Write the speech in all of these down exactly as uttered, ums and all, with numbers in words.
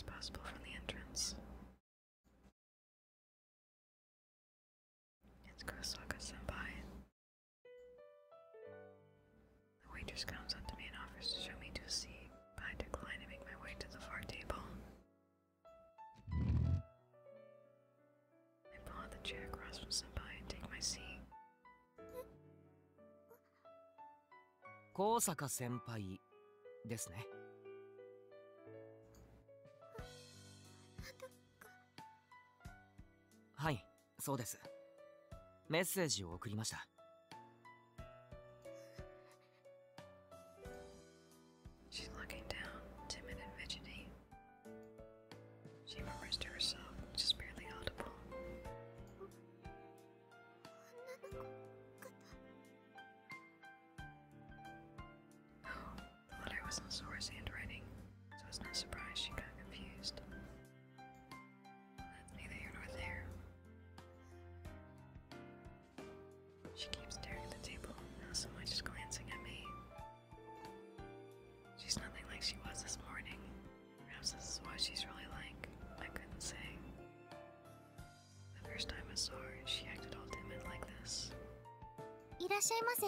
as possible from the entrance. It's Kosaka Senpai. The waitress comes up to me and offers to show me to a seat, but I decline and make my way to the far table. I pull out the chair across from Senpai and take my seat. 高坂先輩ですね。はい、そうです。メッセージを送りました。 She's looking down, timid and fidgety. She murmurs to herself, just barely audible. Oh, the letter was in Sora's handwriting, so it's no surprise she got confused. That's neither here nor there. She keeps staring at the table, not so much as glancing at me. She's nothing like she was this morning. Perhaps this is what she's really like. I couldn't say. The first time I saw her, she acted all timid like this. いらっしゃいませ。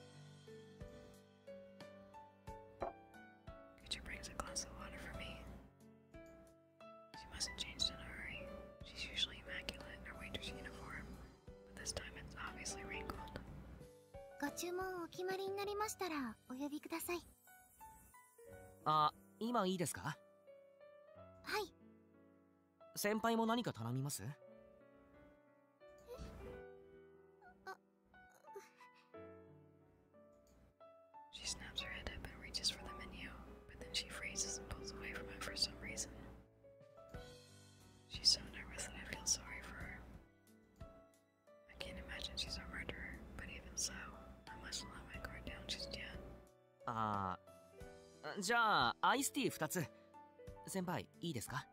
Kucha brings a glass of water for me. She mustn't change in a hurry. She's usually immaculate in her waitress uniform, but this time it's obviously wrinkled. ご注文お決まりになりましたらお呼びください。 あ、今いいですか？ はい。 先輩も何か頼みます？ あ、 She snaps her head up and reaches for the menu, but then she freezes and pulls away from it for some reason. She's so nervous that I feel sorry for her. I can't imagine she's a murderer, but even so, I mustn't let my guard down just yet. あー、じゃあアイスティーふたつ。先輩いいですか？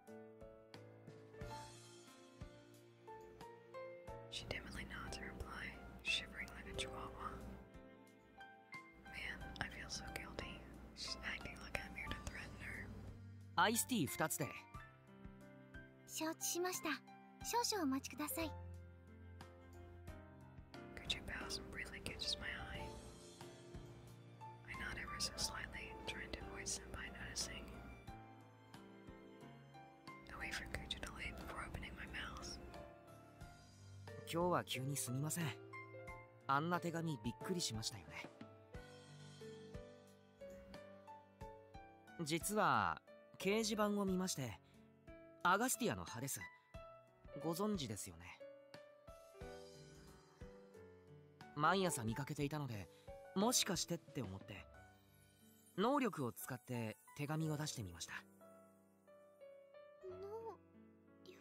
She timidly nods her reply, shivering like a chihuahua. Man, I feel so guilty. She's acting like I'm here to threaten her. アイスティーふたつで。 承知しました。少々お待ちください。 Kucha bows and briefly catches my eye. I nod ever so slightly, trying to avoid Senpai noticing. I wait for Kucha to leave before opening my mouth. 今日は急にすみません。あんな手紙びっくりしましたよね。実は掲示板を見まして、アガスティアの葉です。ご存知ですよね。毎朝見かけていたので、もしかしてって思って能力を使って手紙を出してみました。 能力？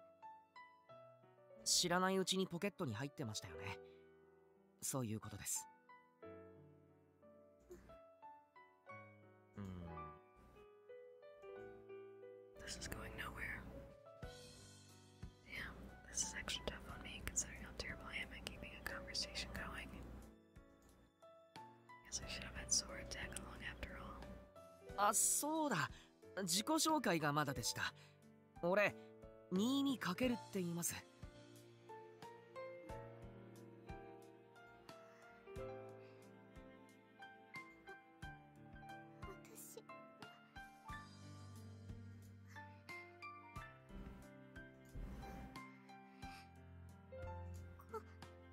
知らないうちにポケットに入ってましたよね。そういうことです。うーん。 This is going nowhere. Damn, this is extra tough on me considering how terrible I am at keeping a conversation going. Guess I should have had Sora tag along after all. あ、そうだ。自己紹介がまだでした。俺、新見かけるって言います。 私。こ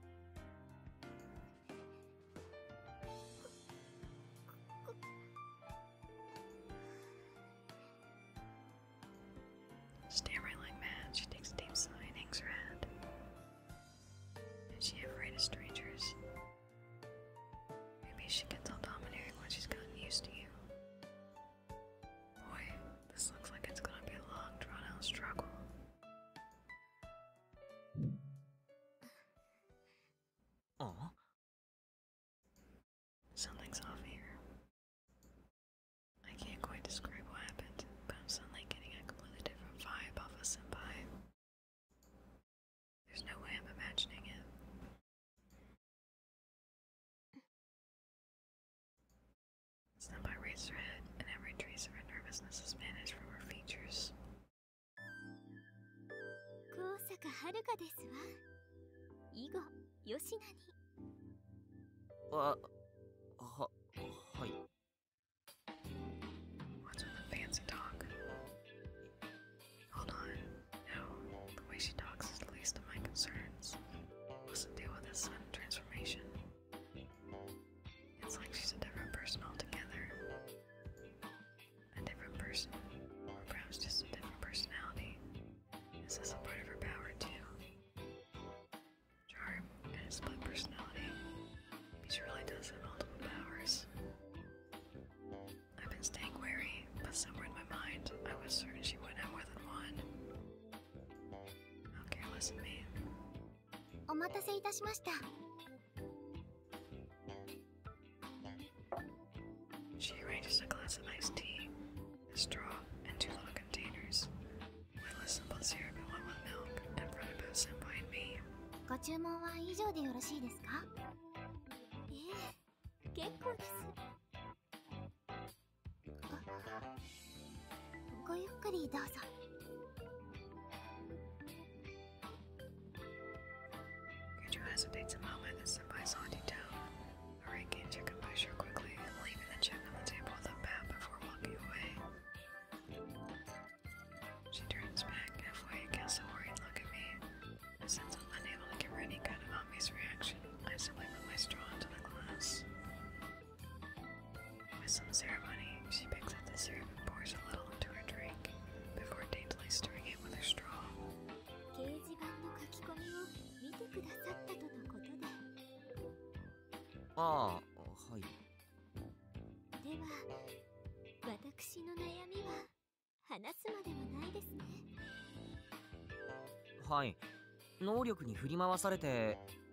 Stammering like mad, she takes a deep sigh and hangs her head. Is she afraid of strangers? Maybe she gets all domineering when she's gotten used to you. Boy, this looks like it's gonna be a long, drawn-out struggle. Uh? Something's off here. I can't quite describe what happened, but I'm suddenly getting a completely different vibe off of Senpai. There's no way I'm imagining it. Senpai raises her head, and every trace of her nervousness is vanished from her features. はるかですわ。以後よしなに。 あ、は、はい。 What's with the fancy talk? Hold on. No, the way she talks is the least of my concerns. What's the deal with this sudden transformation? It's like she's a different person altogether. A different person, or perhaps just a different personality. Is this a part of her power too? Charm and a split personality. She really does have multiple powers. I've been staying wary, but somewhere in my mind, I was certain she wouldn't have more than one. How careless of me. お待たせいたしました。 She arranges a glass of iced tea, a straw, and two little containers. One with simple syrup and one with milk, in front of both Senpai and me. ご注文は以上でよろしいですか？ええ、結構です。ごゆっくりどうぞ。 Koju hesitates a moment as Senpai's auntie down. Alright, can't you compose her quickly, leaving the check on the table with a bow before walking away. She turns back halfway and casts a worried look at me. Since I'm unable to give her any kind of obvious reaction, I simply put my straw into the glass. With some ceremony, she picks up the syrup and pours a little into her drink, before daintily stirring it with her straw. 掲示板の書き込みを見てくださったとのことで。 ああ、はい。 では、私の悩みは話すまでもないですね。 はい。能力に振り回されて。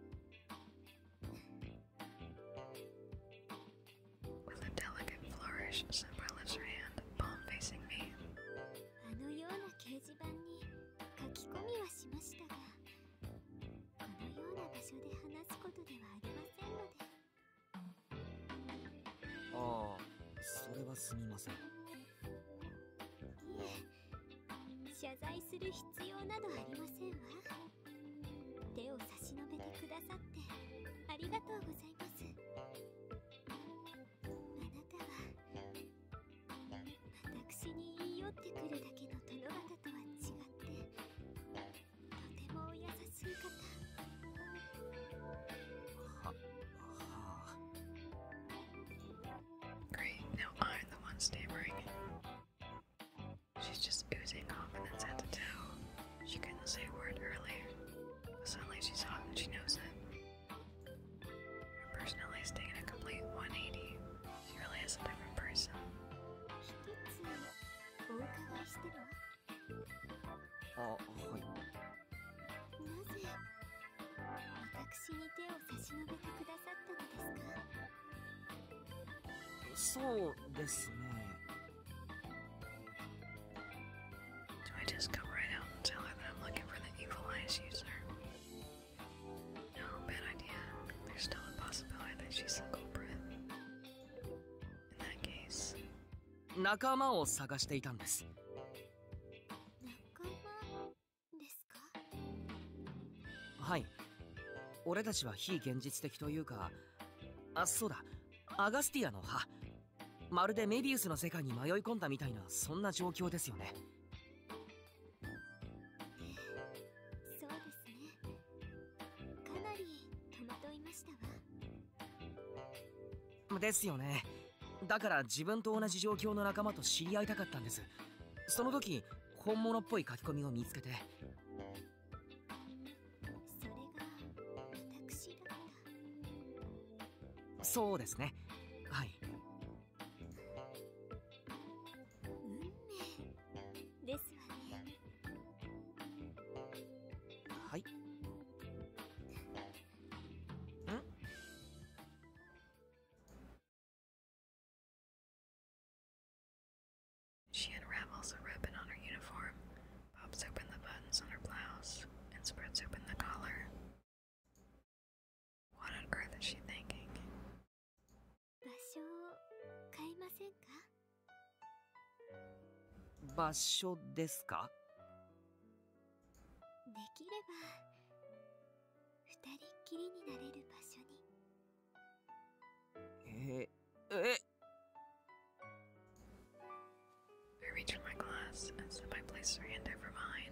With a delicate flourish, Senpai lifts her hand, palm facing me. あのような掲示板に書き込みはしましたが、このような場所で話すことではありませんので。 ああ、それはすみません。 いえ、謝罪する必要などありませんわ。手を差し伸べてくださってありがとうございます。あなたは私に言い寄ってくるだけの殿方とは違ってとてもお優しい方。 は、はあ。 Great, now I'm the one stammering. She's just oozing confidence head to toe. She couldn't say a word earlier, but suddenly she's hot and she knows it. Her personality's taken a complete one eighty. She really is a different person. 一つお伺いしても？ あ、はい。 なぜ私に手を差し伸べてくださったのですか？ そうですね。 Do I just go right out and tell her that I'm looking for the evil eyes user? No, bad idea. There's still a possibility that she's the culprit. In that case, 仲間を探していたんです。 仲間ですか？ はい。俺たちは非現実的というか、あ、そうだ、アガスティアの歯。まるでメビウスの世界に迷い込んだみたいな、そんな状況ですよね。 そうですね。かなり戸惑いましたわ。 ですよね。だから自分と同じ状況の仲間と知り合いたかったんです。その時、本物っぽい書き込みを見つけて。 それが私だった。 そうですね。はい。 運命ですわね。 はい。ん？ she unravels a ribbon on her uniform, pops open the buttons on her blouse, and spreads open the collar. What on earth is she thinking? 場所を変えませんか？ 場所ですか？ きれば二人っきりになれる場所に。 ええ I reach for my glass and Senpai places her hand over mine.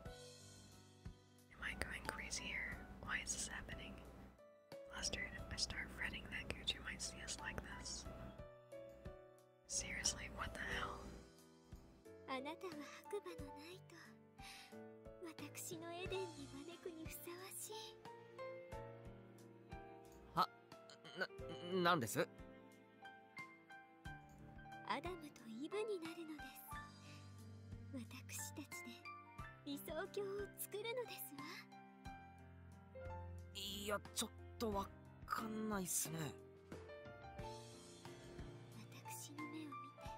Am I going crazy here? Why is this happening? Flustered, I start fretting that Guju might see us like this. Seriously, what the hell? あなたは白馬のナイト。私のエデンに招くにふさわしい。 は、な、なんです？ アダムとイブになるのです。私たちで理想郷を作るのですわ。 いや、ちょっとわかんないっすね。 私の目を見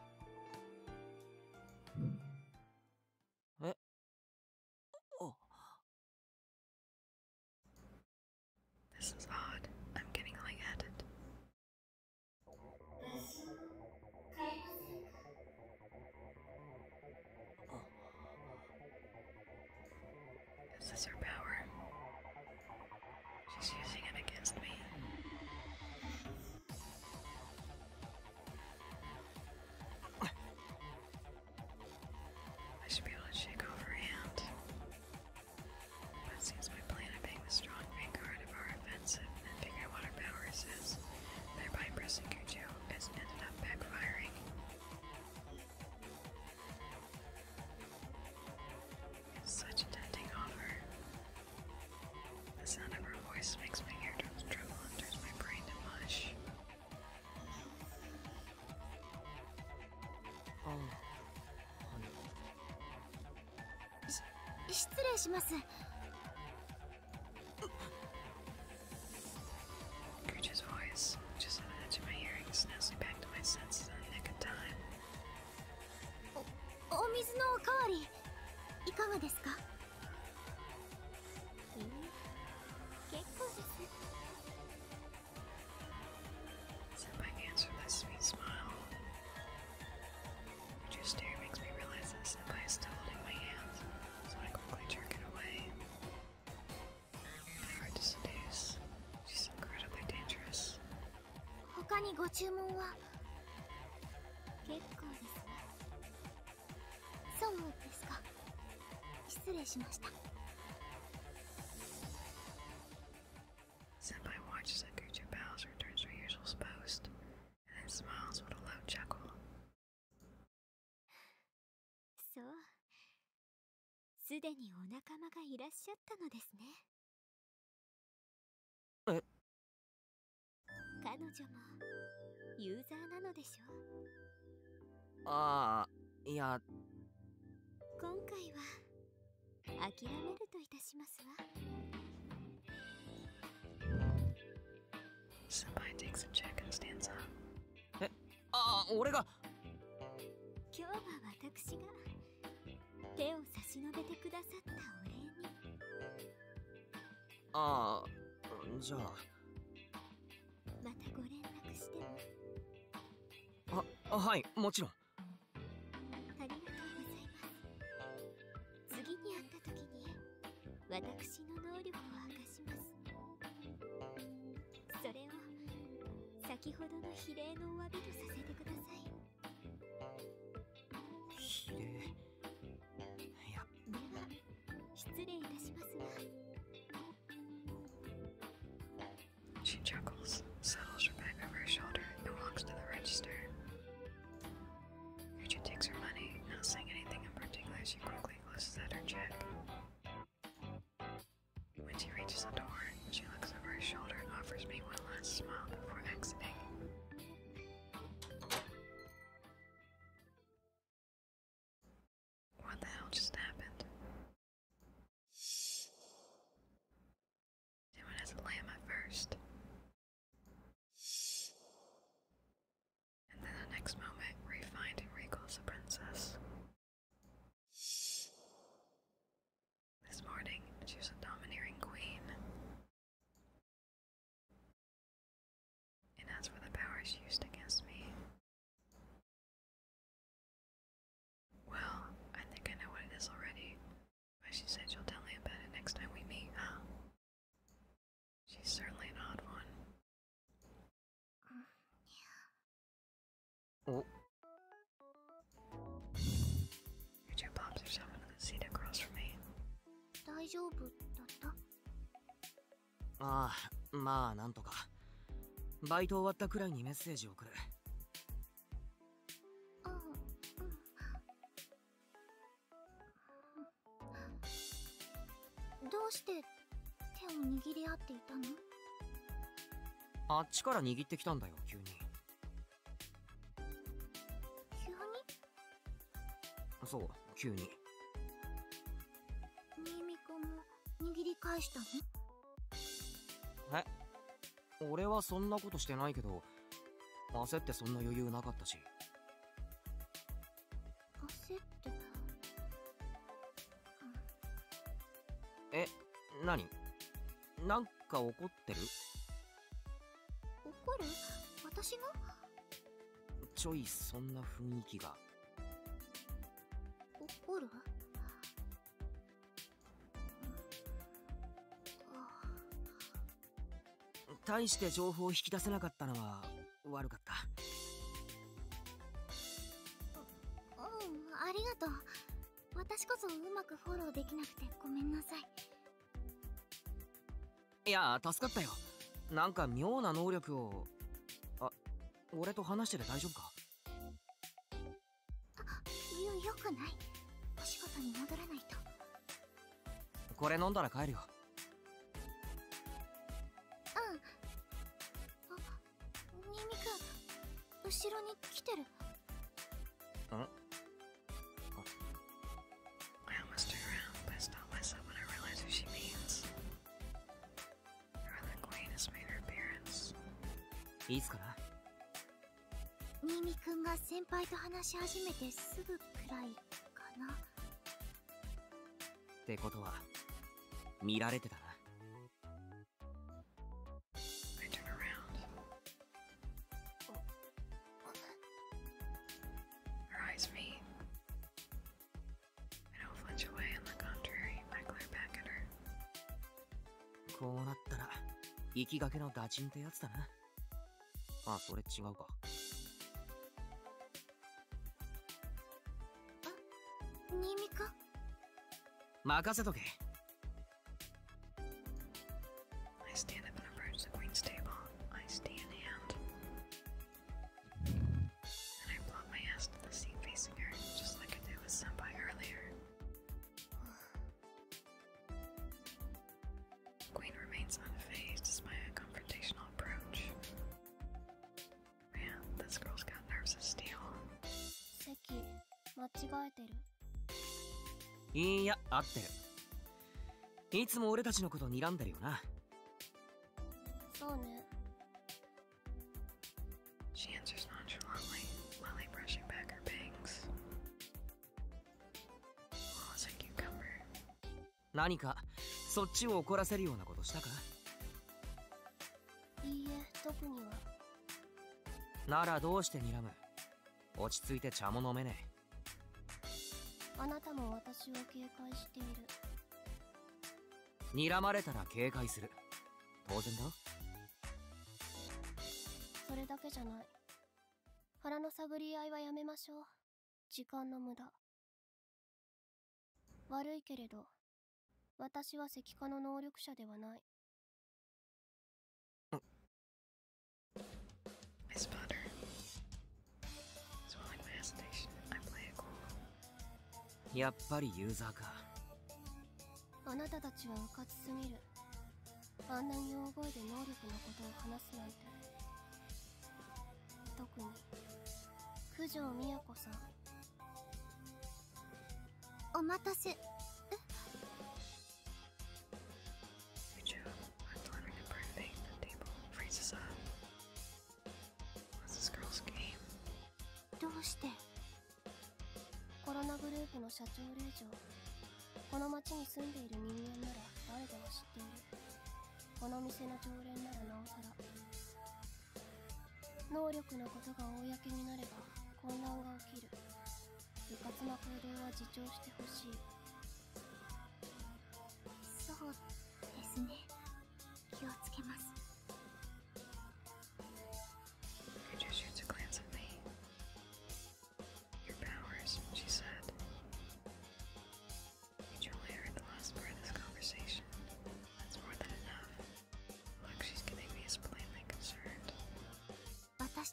て。 え？お。 This is odd. I'm getting lightheaded. Is this her power? She's using it against me. I should be able to shake off her hand. But it seems my plan of being the strong vanguard of our offensive and figuring out what her powers is, thereby impressing Guju, has ended up backfiring. It's such a tempting offer. The sound of her voice makes my eardrums tremble and turns my brain to mush. ああ。 失礼します。 Guju's voice, just on the edge of my hearing, snaps me back to my senses in the nick of time. お、お水のおかわりいかがですか？いいえ、結構です。 Senpai answered with a sweet smile. Guju's stare makes me realize that Senpai is still holding my hand, so I quickly jerk it away. Hard to seduce. She's incredibly dangerous. 他にご注文は？結構ですわ。そうですか。失礼しました。 Senpai watches as Guju bows, returns to her usual post, and then smiles with a loud chuckle. そう。すでにお仲間がいらっしゃったのですね。 え？ 彼女もユーザーなのでしょう。 ああ、いや。 今回は諦めるといたしますわ。 Senpai takes a check and stands up. え、ああ、俺が。 今日は私が手を差し伸べてくださったお礼に。 ああ、じゃあ。 またご連絡しても。 あ、あ、はい、もちろん。 ありがとうございます。次に会った時に私の能力を明かします。それを先ほどの比例のお詫びとさせてください。 比例。いや。 では失礼いたしますわ。 She chuckles, settles her bag over her shoulder, and walks to the register. Guju takes her money, not saying anything in particular. She quickly closes out her check. When she reaches the door, she looks over her shoulder and offers me one last smile before exiting. What the hell just happened? Doing as a lamb at first. And then the next moment, refined and regal as a princess. This morning, she was a domineering queen. And as for the power she used against me, well, I think I know what it is already, but she said she'll tell me about it next 大丈夫だった？ ああ、まあなんとか。バイト終わったくらいにメッセージを送る。 うん、うん。どうして手を握り合っていたの？ あっちから握ってきたんだよ、急に。 急に？ そう、急に。 新見くんも握り返したの？ え、俺はそんなことしてないけど、焦ってそんな余裕なかったし。 焦って？ え、何？なんか怒ってる？ 怒る？私が？ ちょいそんな雰囲気が。 怒る？ 大して情報を引き出せなかったのは悪かった。 うん、ありがとう。私こそうまくフォローできなくてごめんなさい。 いや、助かったよ。なんか妙な能力を。あ、俺と話してて大丈夫か？ あ、よ、よくない。お仕事に戻らないと。 これ飲んだら帰るよ。 うん。あ、新見くん、後ろに来てる。 ん？ I almost turned around, but I stopped myself when I realized who she means. Rather Queen has made her appearance. いつかな？ 新見くんが先輩と話し始めてすぐくらいかな。 ってことは見られてたな。 I turn around. Her eyes meet. I don't flinch away, on the contrary, I glare back at her. こうなったら行きがけのダチンってやつだな。あ、それ違うか。 新見くん、 任せとけ。 I stand up and approach the Queen's table, iced tea in hand. And I plop my ass to the seat facing her, just like I did with Senpai earlier. Queen remains unfazed despite a confrontational approach. Man, this girl's got nerves of steel. 席間違えてる。 いや、合ってる。いつも俺たちのこと睨んでるよな。 そうね。 She answers nonchalantly, lightly brushing back her bangs. Oh, it's a cucumber. 何かそっちを怒らせるようなことしたか？ いいえ、特には。 ならどうして睨む？落ち着いて茶も飲めねえ。 あなたも私を警戒している。 睨まれたら警戒する。当然だ。 それだけじゃない。腹の探り合いはやめましょう。時間の無駄。悪いけれど、私は石化の能力者ではない。 I spot her. Swallowing my hesitation, I play it cool. やっぱりユーザーか。 あなたたちはうかつすぎる。あんなに大声で能力のことを話すなんて。特に九条美子さん。お待たせ。え？ Fujo, unclimbing the birthday, the table freezes up. What's this girl's game? どうして？コロナグループの社長令嬢。この町に住んでいる人間なら誰でも知っている。この店の常連ならなおさら。能力のことが公になれば混乱が起きる。うかつな行動は自重してほしい。そうですね。気をつけます。 Fujo shoots a glance at me. Your powers, she said. Fujo only heard the last part of this conversation.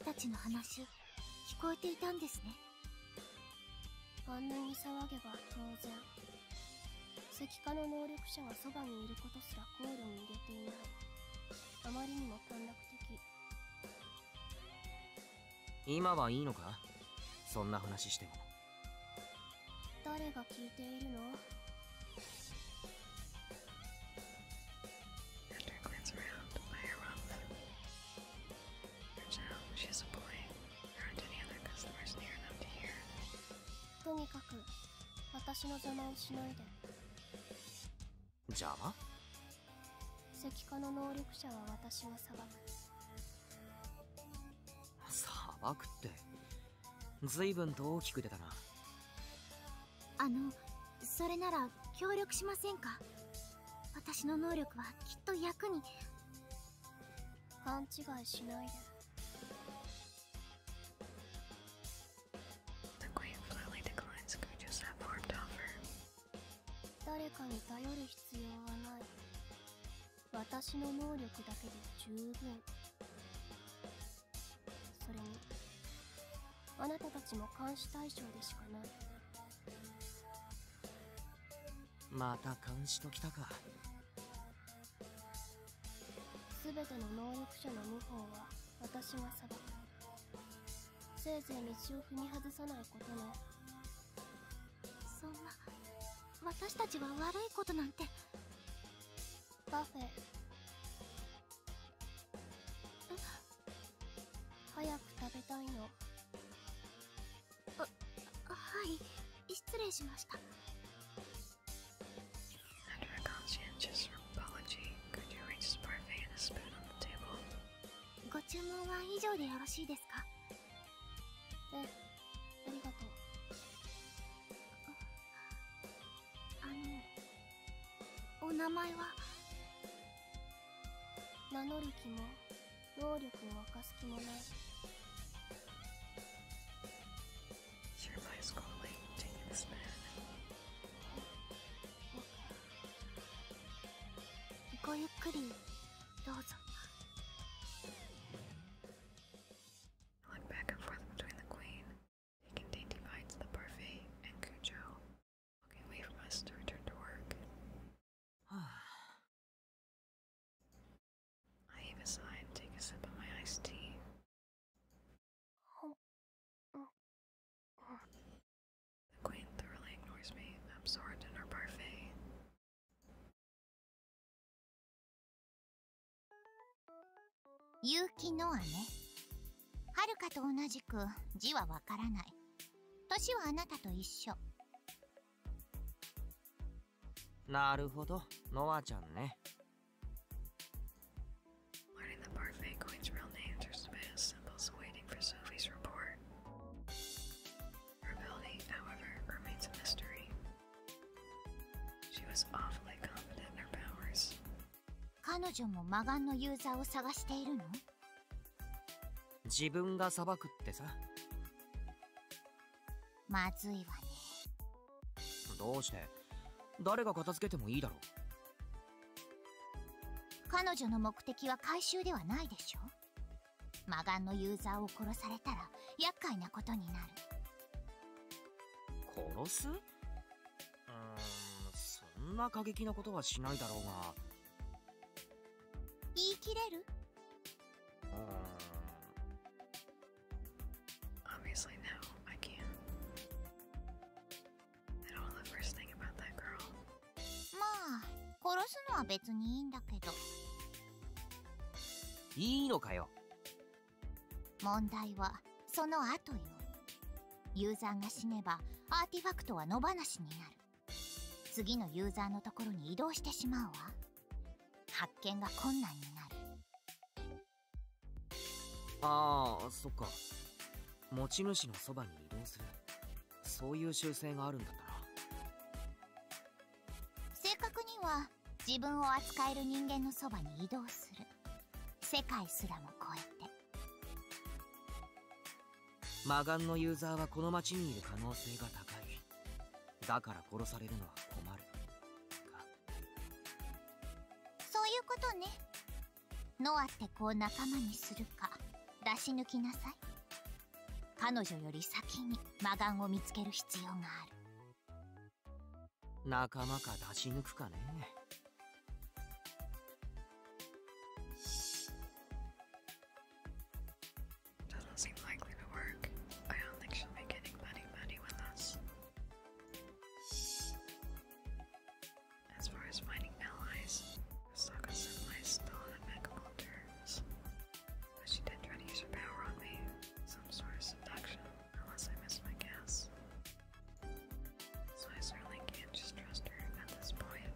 たちの話聞こえていたんですね。 あんなに騒げば当然。石化の能力者はそばにいることすら考慮に入れていない。あまりにも短絡的。 今はいいのか、そんな話しても。 誰が聞いているの？ After a glance around, Maya rumbled. Turns out she's a boy. There aren't any other customers near enough to hear. とにかく私の邪魔をしないで。 邪魔？ 石化の能力者は私が裁く。 裁くって随分と大きく出たな。 あのそれなら協力しませんか？私の能力はきっと役に。 勘違いしないで。 The queen flatly declines Guju's half-formed offer. 誰かに頼る必要はない。私の能力だけで十分。それにあなたたちも監視対象でしかない。 また監視ときたか。 すべての能力者の無法は私が裁く。せいぜい道を踏み外さないことね。 そんな、私たちが悪いことなんて。 パフェ。早く食べたいの。 あ、はい失礼しました。 After a conscientious apology, Guju reaches a parfait and a spoon on the table. ご注文は以上でよろしいですか？ え、ありがとう。 あのお名前は？ 名乗る気も能力を明かす気もない。 She replies coldly, taking the spoon. ごゆっくりどうぞ。 I look back and forth between the queen, taking dainty bites of the parfait, and Gujo, walking away from us to return to work. はあ、 I heave a sigh and take a sip of my iced tea. ほん、うん、うん。 The queen thoroughly ignores me, absorbed in her parfait. 結城ノアね。はるかと同じく字はわからない。年はあなたと一緒。 なるほど、ノアちゃんね。 Learning the parfait queen's real name turns to bit as simple as waiting for Sophie's report. Her ability, however, remains a mystery. She was awfully confident in her powers. 彼女も魔眼のユーザーを探しているの？ 自分が裁くってさ。 まずいわね。 どうして？誰が片付けてもいいだろう。 彼女の目的は回収ではないでしょ。魔眼のユーザーを殺されたら厄介なことになる。 殺す？うーん、そんな過激なことはしないだろうが。 言い切れる？ うーん。 Obviously, no, I can't. I don't know the first thing about that girl. まあ、殺すのは別にいいんだけど。 いいのかよ。 問題はその後よ。ユーザーが死ねばアーティファクトは野放しになる。次のユーザーのところに移動してしまうわ。発見が困難になる。 ああ、そっか。持ち主のそばに移動する。そういう習性があるんだったな。 正確には自分を扱える人間のそばに移動する。世界すらも超えて。 魔眼のユーザーはこの町にいる可能性が高い。だから殺されるのは困る。か。 そういうことね。ノアって子を仲間にするか出し抜きなさい。彼女より先に魔眼を見つける必要がある。 仲間か出し抜くかね。 Doesn't seem likely to work. I don't think she'll be getting buddy-buddy with us. As far as finding allies, Sokka Senpai is still on impeccable terms. But she did try to use her power on me. Some sort of seduction, unless I missed my guess. So I certainly can't just trust her at this point.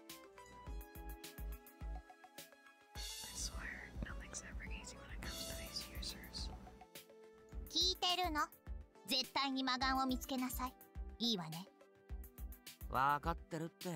I swear, nothing's ever easy when it comes to these users. 聞いてるの？絶対に魔眼を見つけなさい。いいわね。 わかってるって。 I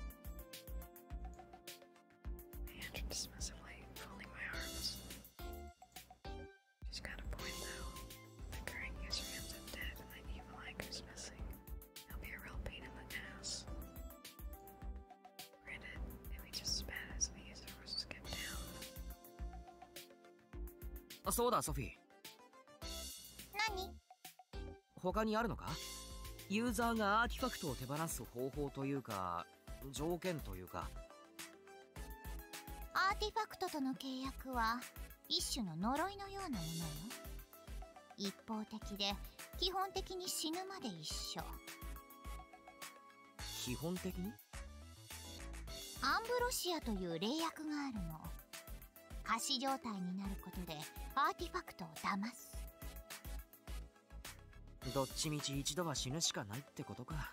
answered dismissively, folding my arms. She's got a point though. The current user ends up dead and the evil anchor's missing. He'll be a real pain in the ass. Granted, it'd be just as bad as if the user was to skip down. そうだソフィー、 何？ 他にあるのか？ユーザーがアーティファクトを手放す方法というか条件というか。 アーティファクトとの契約は一種の呪いのようなものよ。一方的で基本的に死ぬまで一緒。 基本的に？ アンブロシアという霊薬があるの。仮死状態になることでアーティファクトを騙す。 どっちみち一度は死ぬしかないってことか。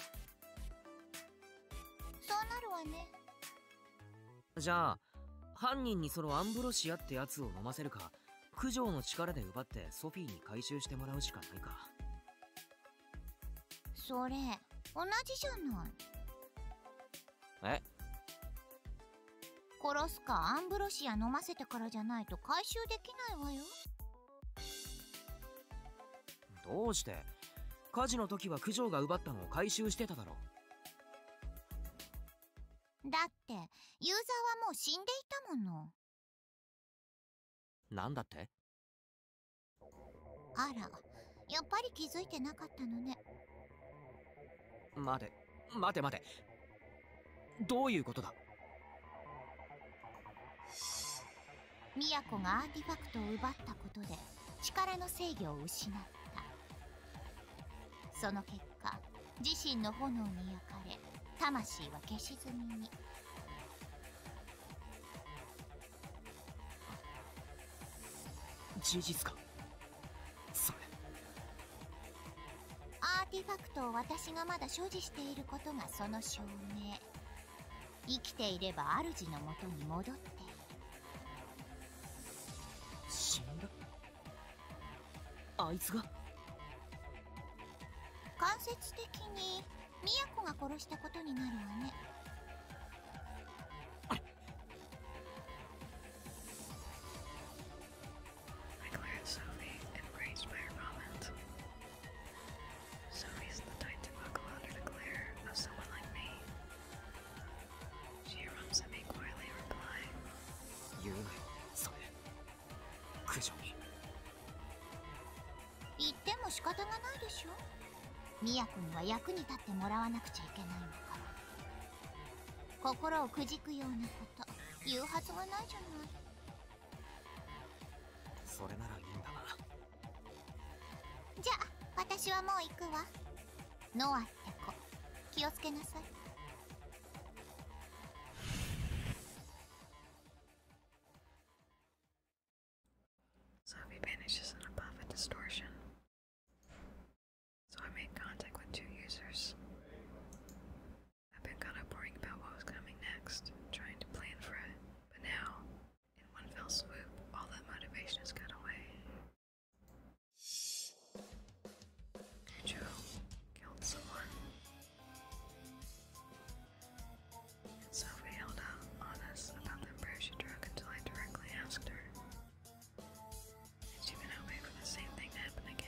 そうなるわね。 じゃあ犯人にそのアンブロシアってやつを飲ませるか、九条の力で奪ってソフィーに回収してもらうしかないか。 それ同じじゃない。 え？ 殺すかアンブロシア飲ませてからじゃないと回収できないわよ。 どうして？火事の時は九条が奪ったのを回収してただろ。 だってユーザーはもう死んでいたもの。 なんだって？ あら、やっぱり気づいてなかったのね。 待て待て待て、どういうことだ？ ミヤコがアーティファクトを奪ったことで力の制御を失った。その結果自身の炎に焼かれ魂は消し積みに。 事実かそれ？ アーティファクトを私がまだ所持していることがその証明。生きていれば主のもとに戻っている。 死んだ？あいつが？ 間接的にミヤコが殺したことになるわね。 I glared at Sophie, enraged by her comment. Sophie's the type to buckle under the glare of someone like me. She erupts at me quietly, replying, 言うなよそれ。九条に。 言っても仕方がないでしょ。ミヤコには役に立ってもらわなくちゃいけないのから。心をくじくようなこと言うはずがないじゃない。 それならいいんだな。 じゃあ私はもう行くわ。ノアって子気をつけなさい。 Sophie vanishes in a puff of distortion. So I made contact with two users. I've been caught up worrying about what was coming next, trying to plan for it. But now, in one fell swoop, all that motivation has got away. Kujo killed someone. And Sophie held out honest about the prayer she drug until I directly asked her. She's been hoping for the same thing to happen again.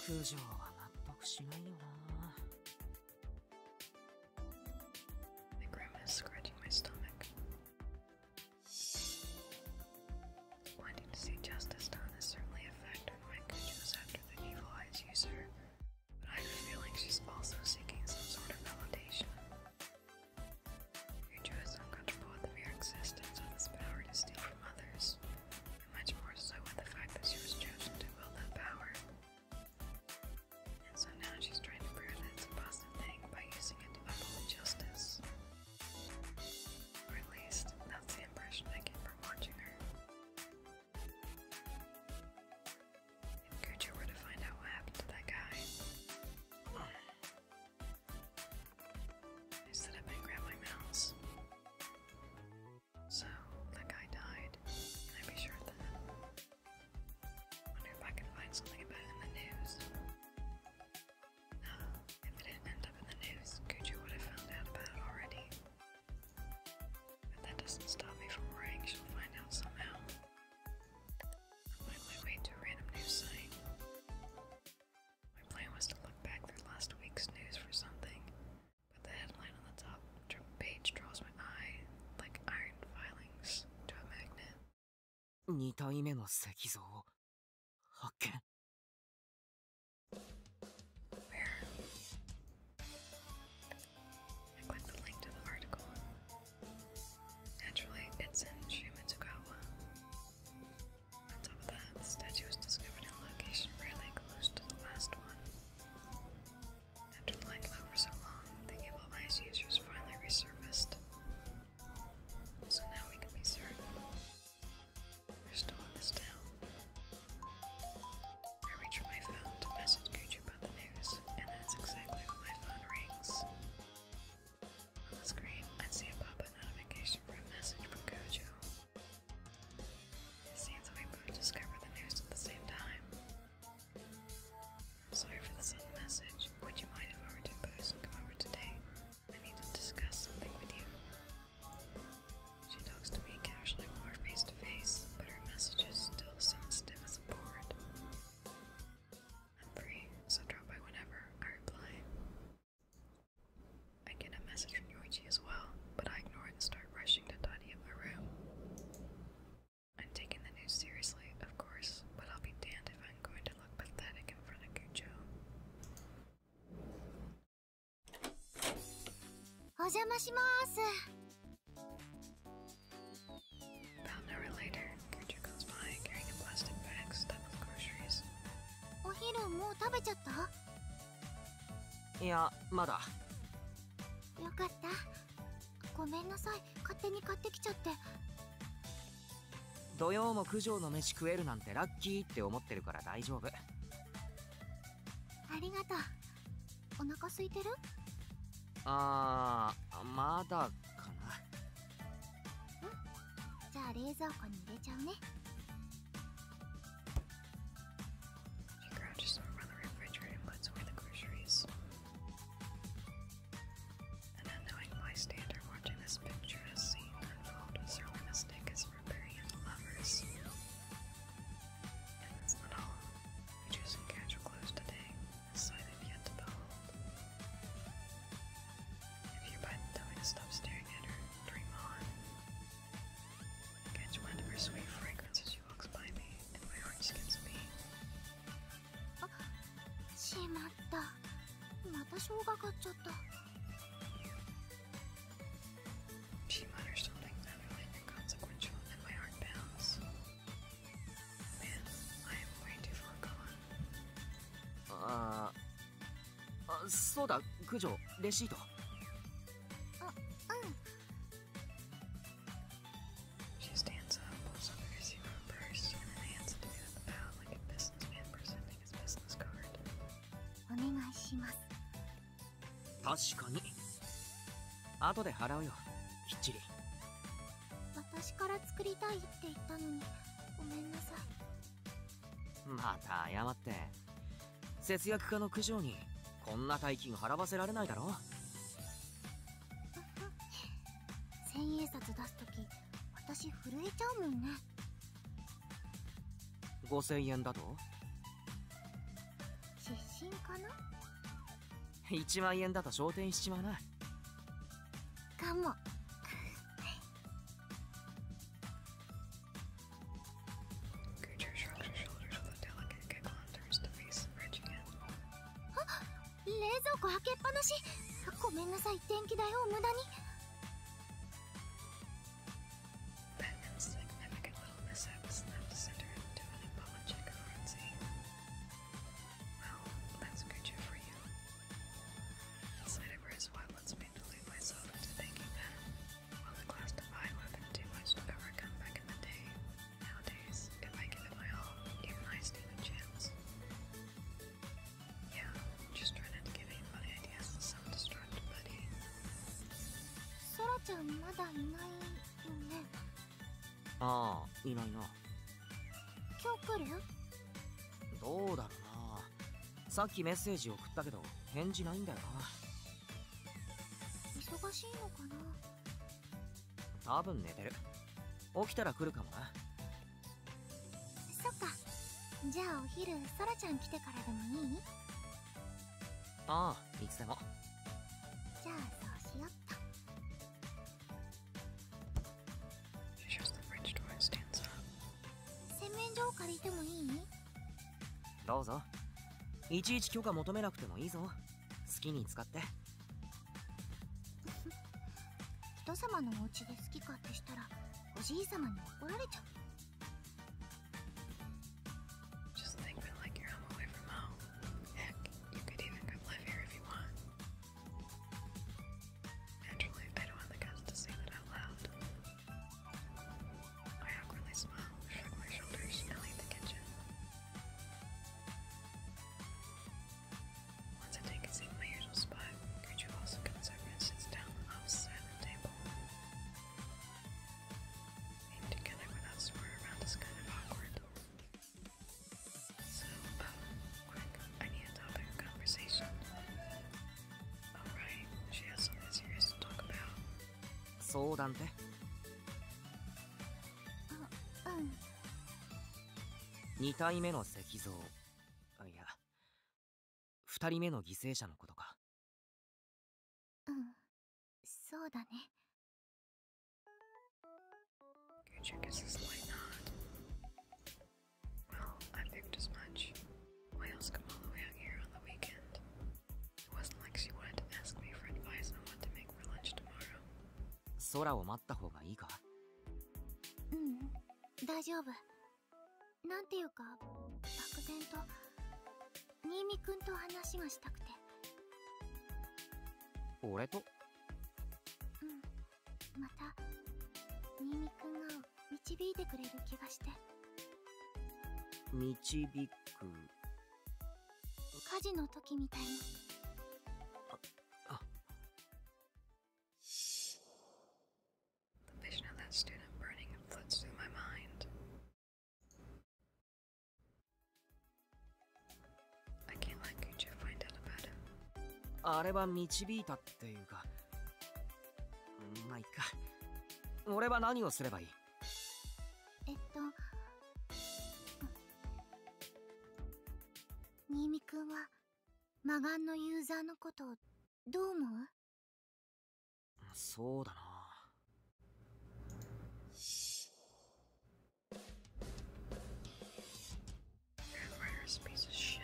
九条は納得しないよな。 The grandma is scratching my stomach. Wanting to see justice done is certainly a factor in why Kujo's after the evil eyes user, but I have a feeling she's also seeking some sort of validation. Kujo is uncomfortable with the mere existence of this power to steal from others, and much more so with the fact that she was chosen to wield that power. And so now she's trying to prove that it's a positive thing by using it to uphold justice. Or at least, that's the impression I get from watching her. If Kujo were to find out what happened to that guy, I sit up and grab my mouse. So, that guy died. Can I be sure of that? Wonder if I can find something about it in the news. No, if it didn't end up in the news, Kujo would have found out about it already. But that doesn't stop me from worrying she'll find out somehow. I find my way to a random news site. My plan was to look back through last week's news for something, but the headline on the top dr- page draws my eye like iron filings to a magnet. に体目の石像を発見。 Where? I clicked the link to the article. Naturally, it's in Shimitsugawa. On top of that, the statue was discovered in a location really close to the last one. After lying low for so long, the evil eyes users finally resurfaced. So now we can be certain they're still in this town. I reach for my phone to message Kujo about the news, and that's exactly when my phone rings. On the screen, I see a pop-up notification for a message from Kujo. It seems that we both discovered the news at the same time. I'm sorry for the sudden message. Would you mind if I were to post and come over today? I need to discuss something with you. She talks to me casually more face to face, but her messages still sound stiff as a board. I'm free, so drop by whenever, I reply. I get a message from Yoichi as well, but I ignore it and start rushing to tidy up my room. I'm taking the news seriously, of course, but I'll be damned if I'm going to look pathetic in front of Kujo. お邪魔します。 About an hour later, Kujo comes by carrying a plastic bag stuffed with groceries. お昼もう食べちゃった？ いや、まだ。 よかった。ごめんなさい、勝手に買ってきちゃって。 土曜も九条の飯食えるなんてラッキーって思ってるから大丈夫。 ありがとう。お腹空いてる？ あー、まだかな。 じゃあ冷蔵庫に入れちゃうね。 She crouches over the refrigerator and puts away the groceries. An unknowing bystander watching this picturesque scene unfold would certainly mistake us for burying the lovers. And that's not all. We choose some casual clothes today, a sight I've yet to behold. If you bite the tummy to stop staring at her, dream on. Catch wind of her sweet fragrance as she walks by me, and my heart skips a beat. しまった。また生姜買っちゃった。 She mutters something utterly inconsequential, and my heart pounds. Man, I am way too far gone. あー、あ、そうだ、九条、レシート。 あ、うん。 She stands up, pulls out her zero purse, and then hands it to me with a bow like a businessman presenting his business card. お願いします。 確かに。後で払うよ、きっちり。 私から作りたいって言ったのに、ごめんなさい。 また謝って。節約家の九条にこんな大金払わせられないだろ。 千円札出すとき、私震えちゃうもんね。 ごせんえんだと？ 失金かな。 いちまん円だと昇天しちまうな。 かも。 Creature shrugs her shoulders with a delicate giggle and turns to face the bridge again. 冷蔵庫開けっぱなし。ごめんなさい、電気代を無駄に。 That insignificant little mishap is enough to send her into an apologetic frenzy. Well, that's Creature for you. The sight of her is what lets me delude myself into thinking that, while the class divide would have been too much to overcome back in the day, nowadays, if I give it my all, even I stand a chance. Yeah, just try not to give any funny ideas to self-destruct, buddy. ソラちゃんまだいないよね。 ああ、いないな。 今日来る？ どうだろうな。さっきメッセージ送ったけど返事ないんだよ忙しいのかな。 な。多分寝てる。起きたら来るかもな。 そっか。じゃあお昼ソラちゃん来てからでもいい？ ああ、いつでも。 じゃあそうしよっと。 She shuts the fridge door and stands up. 洗面所を借りてもいい？ どうぞ。いちいち許可求めなくてもいいぞ。好きに使って。 人様のお家で好き勝手したらおじい様に怒られちゃう。 Just think of it like you're home away from home. Heck, you could even come live here if you want. Naturally, I don't have the guts to say that out loud. I awkwardly smile, shrug my shoulders, and leave the kitchen. Once I take a seat in my usual spot, Creature also comes over and sits down opposite the table. Being together without somewhere around is kind of awkward. So, uh, quick, I need a topic of conversation. Oh, right, she has something serious to talk about. 相談って？ うん。 に体目の石像。いや、ふたりめの犠牲者のことか。 うん。そうだね。 Creature gives a slight nod. Well, I figured as much. Why else come all the way out here on the weekend? It wasn't like she wanted to ask me for advice on what to make for lunch tomorrow. 空を待った方がいいか？ うん、大丈夫。なんていうか漠然と新見くんと話がしたくて。 俺と？ うん。また新見くんが導いてくれる気がして。 導く。 火事の時みたいに。 あ、 The vision of that student burning floods through my mind. I can't let Creature find out about him. あれは導いたっていうか。まあいっか。俺は何をすればいい？ えっと新見くんは魔眼のユーザーのことどう思う？ そうだな。 Grandwriter's piece of shit.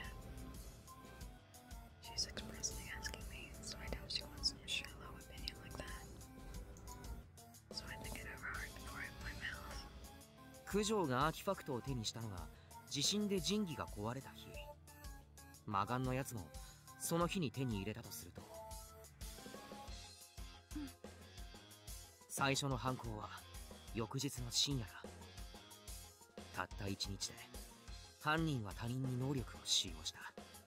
She's expressly asking me, so I doubt she wants some shallow opinion like that. So I think it over hard before I open my mouth. 九条がアーティファクトを手にしたのが地震で神器が壊れた日。魔眼のやつもその日に手に入れたとすると、 うん、 最初の犯行は翌日の深夜だ。たった一日で犯人は他人に能力を使用した。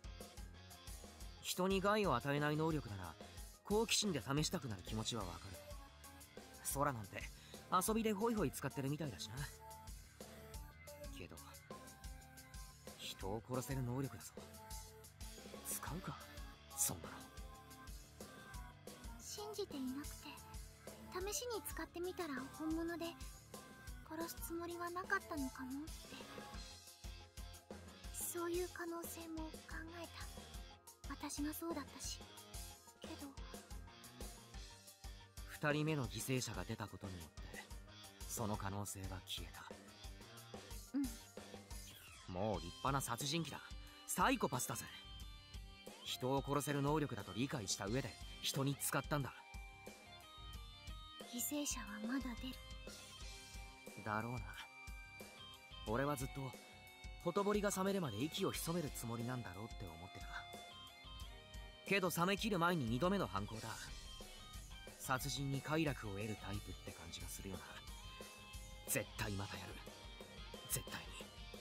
人に害を与えない能力なら好奇心で試したくなる気持ちはわかる。空なんて遊びでホイホイ使ってるみたいだしな。けど人を殺せる能力だぞ。使うか、そんなの。 信じていなくて試しに使ってみたら本物で殺すつもりはなかったのかもって。そういう可能性も考えた。 私がそうだったし。けど二人目の犠牲者が出たことによってその可能性は消えた。 うん。 もう立派な殺人鬼だ。サイコパスだぜ。人を殺せる能力だと理解した上で人に使ったんだ。 犠牲者はまだ出るだろうな。俺はずっとほとぼりが冷めるまで息を潜めるつもりなんだろうって思ってた。けど冷め切る前に二度目の犯行だ。殺人に快楽を得るタイプって感じがするよな。絶対またやる。絶対に。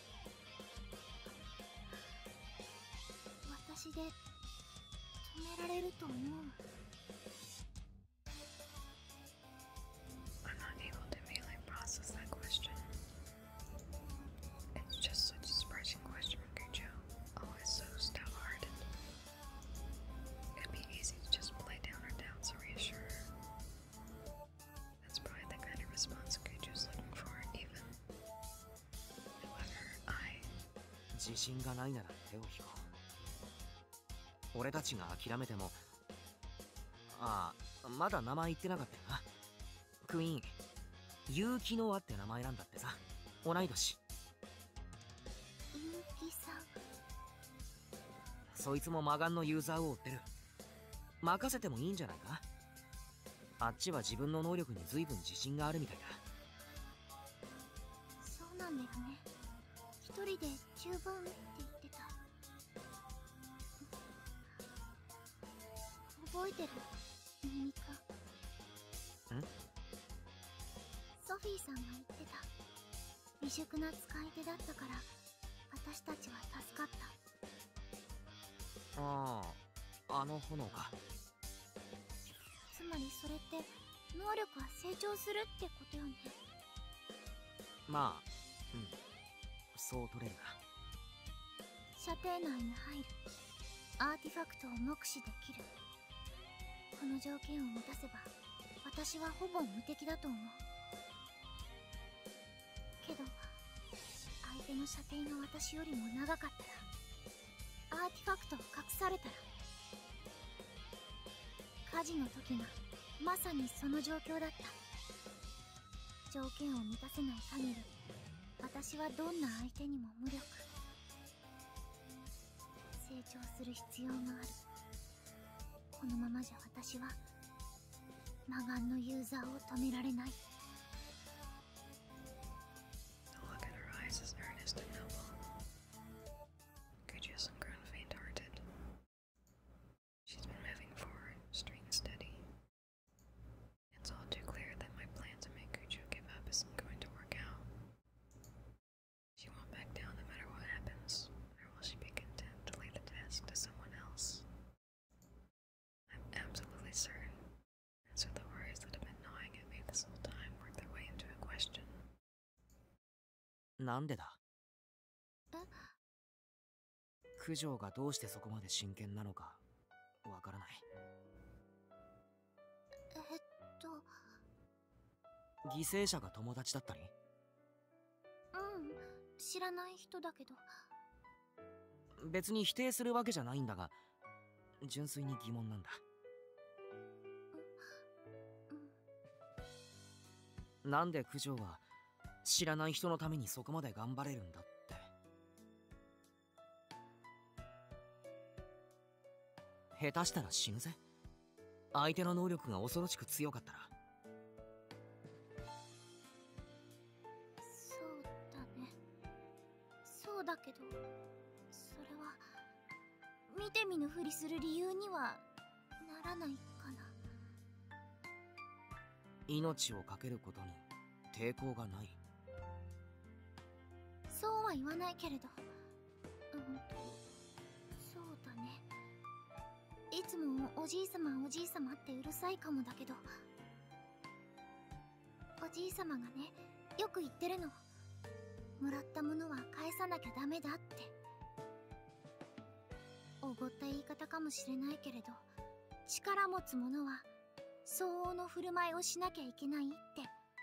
私で止められると思う。 I'm not able to immediately process that question. It's just such a surprising question from Kujo, always so stout-hearted. It'd be easy to just play down her doubts or reassure her. That's probably the kind of response Kujo's looking for, even. However, I... 自信がないなら手を引こう。俺たちが諦めても。ああ、まだ名前言ってなかったよな。クイーン、結城ノアって名前なんだってさ。同い年。 結城さん。 そいつも魔眼のユーザーを追ってる。任せてもいいんじゃないか。あっちは自分の能力に随分自信があるみたいだ。 そうなんだよね。一人で十分って言ってた。覚えてる？ミミカ。 ん？ ソフィーさんが言ってた。未熟な使い手だったから私たちは助かった。 ああ、あの炎か。 つまりそれって能力は成長するってことよね。 まあ、うん、そう取れるな。 射程内に入る。アーティファクトを目視できる。この条件を満たせば私はほぼ無敵だと思う。けど相手の射程が私よりも長かったら、アーティファクトを隠されたら。火事の時がまさにその状況だった。条件を満たせない限り私はどんな相手にも無力。成長する必要がある。このままじゃ私は魔眼のユーザーを止められない。 The look at her eyes is earnest and noble. Kujo isn't grown faint-hearted. She's been moving forward, straight and steady. It's all too clear that my plan to make Kujo give up isn't going to work out. She won't back down no matter what happens, nor will she be content to lay the task to someone else. I'm absolutely certain, and so the worries that have been gnawing at me this whole time work their way into a question. なんでだ？ え？ 九条がどうしてそこまで真剣なのかわからない。 えっと犠牲者が友達だったり？ うん、知らない人だけど。 別に否定するわけじゃないんだが、純粋に疑問なんだ。なんで九条は知らない人のためにそこまで頑張れるんだって。下手したら死ぬぜ。相手の能力が恐ろしく強かったら。 そうだね。そうだけど、それは見て見ぬふりする理由にはならないかな。 命を懸けることに抵抗がない。 そうは言わないけれど、うんと、そうだね。いつもおじいさまおじいさまってうるさいかもだけど、おじいさまがね、よく言ってるの。もらったものは返さなきゃダメだって。おごった言い方かもしれないけれど、力持つ者は相応の振る舞いをしなきゃいけないって。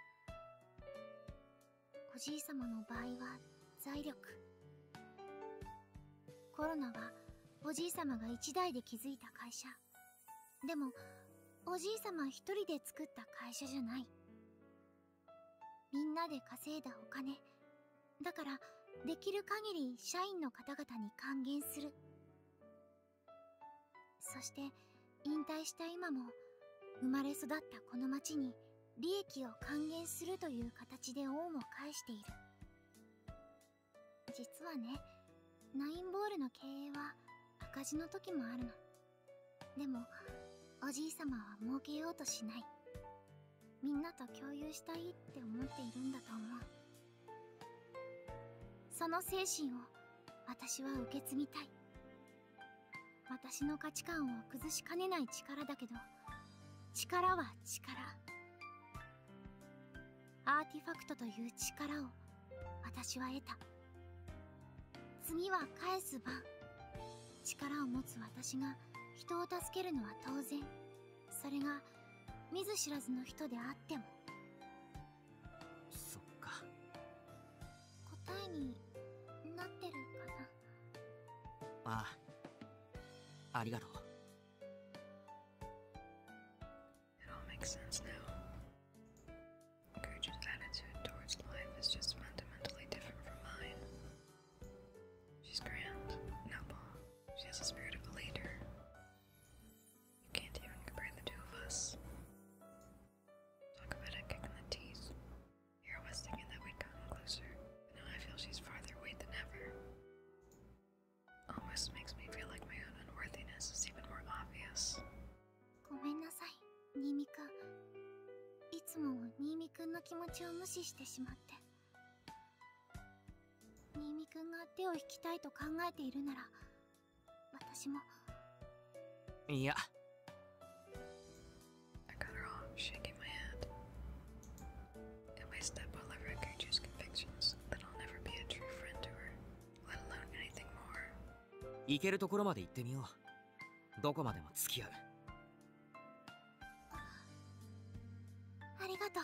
おじいさまの場合は財力。コロナはおじいさまが一代で築いた会社。でもおじいさま一人で作った会社じゃない。みんなで稼いだお金だから、できる限り社員の方々に還元する。そして引退した今も生まれ育ったこの町に利益を還元するという形で恩を返している。実はね、ナインボールの経営は赤字の時もあるの。でもおじいさまは儲けようとしない。みんなと共有したいって思っているんだと思う。その精神を私は受け継ぎたい。私の価値観を崩しかねない力だけど、力は力。アーティファクトという力を私は得た。次は返す番。力を持つ私が人を助けるのは当然。それが見ず知らずの人であっても。 そっか。 答えになってるかな。 ああ、ありがとう。 It all makes sense now. Gertrude's attitude towards life is just fundamentally different from mine. She's grand, noble. She has the spirit of a leader. You can't even compare the two of us. Talk about a kick in the teeth. Here I was thinking that we'd gotten closer, but now I feel she's farther away than ever. Almost makes me feel like my own unworthiness is even more obvious. ごめんなさい、新見くん。いつも新見くんの気持ちを無視してしまって。新見くんが手を引きたいと考えているなら、私も。 いや。 I cut her off, shaking my head. If I step all over Gertrude's convictions, then I'll never be a true friend to her, let alone anything more. 行けるところまで行ってみよう。どこまでも付き合う。 ありがとう。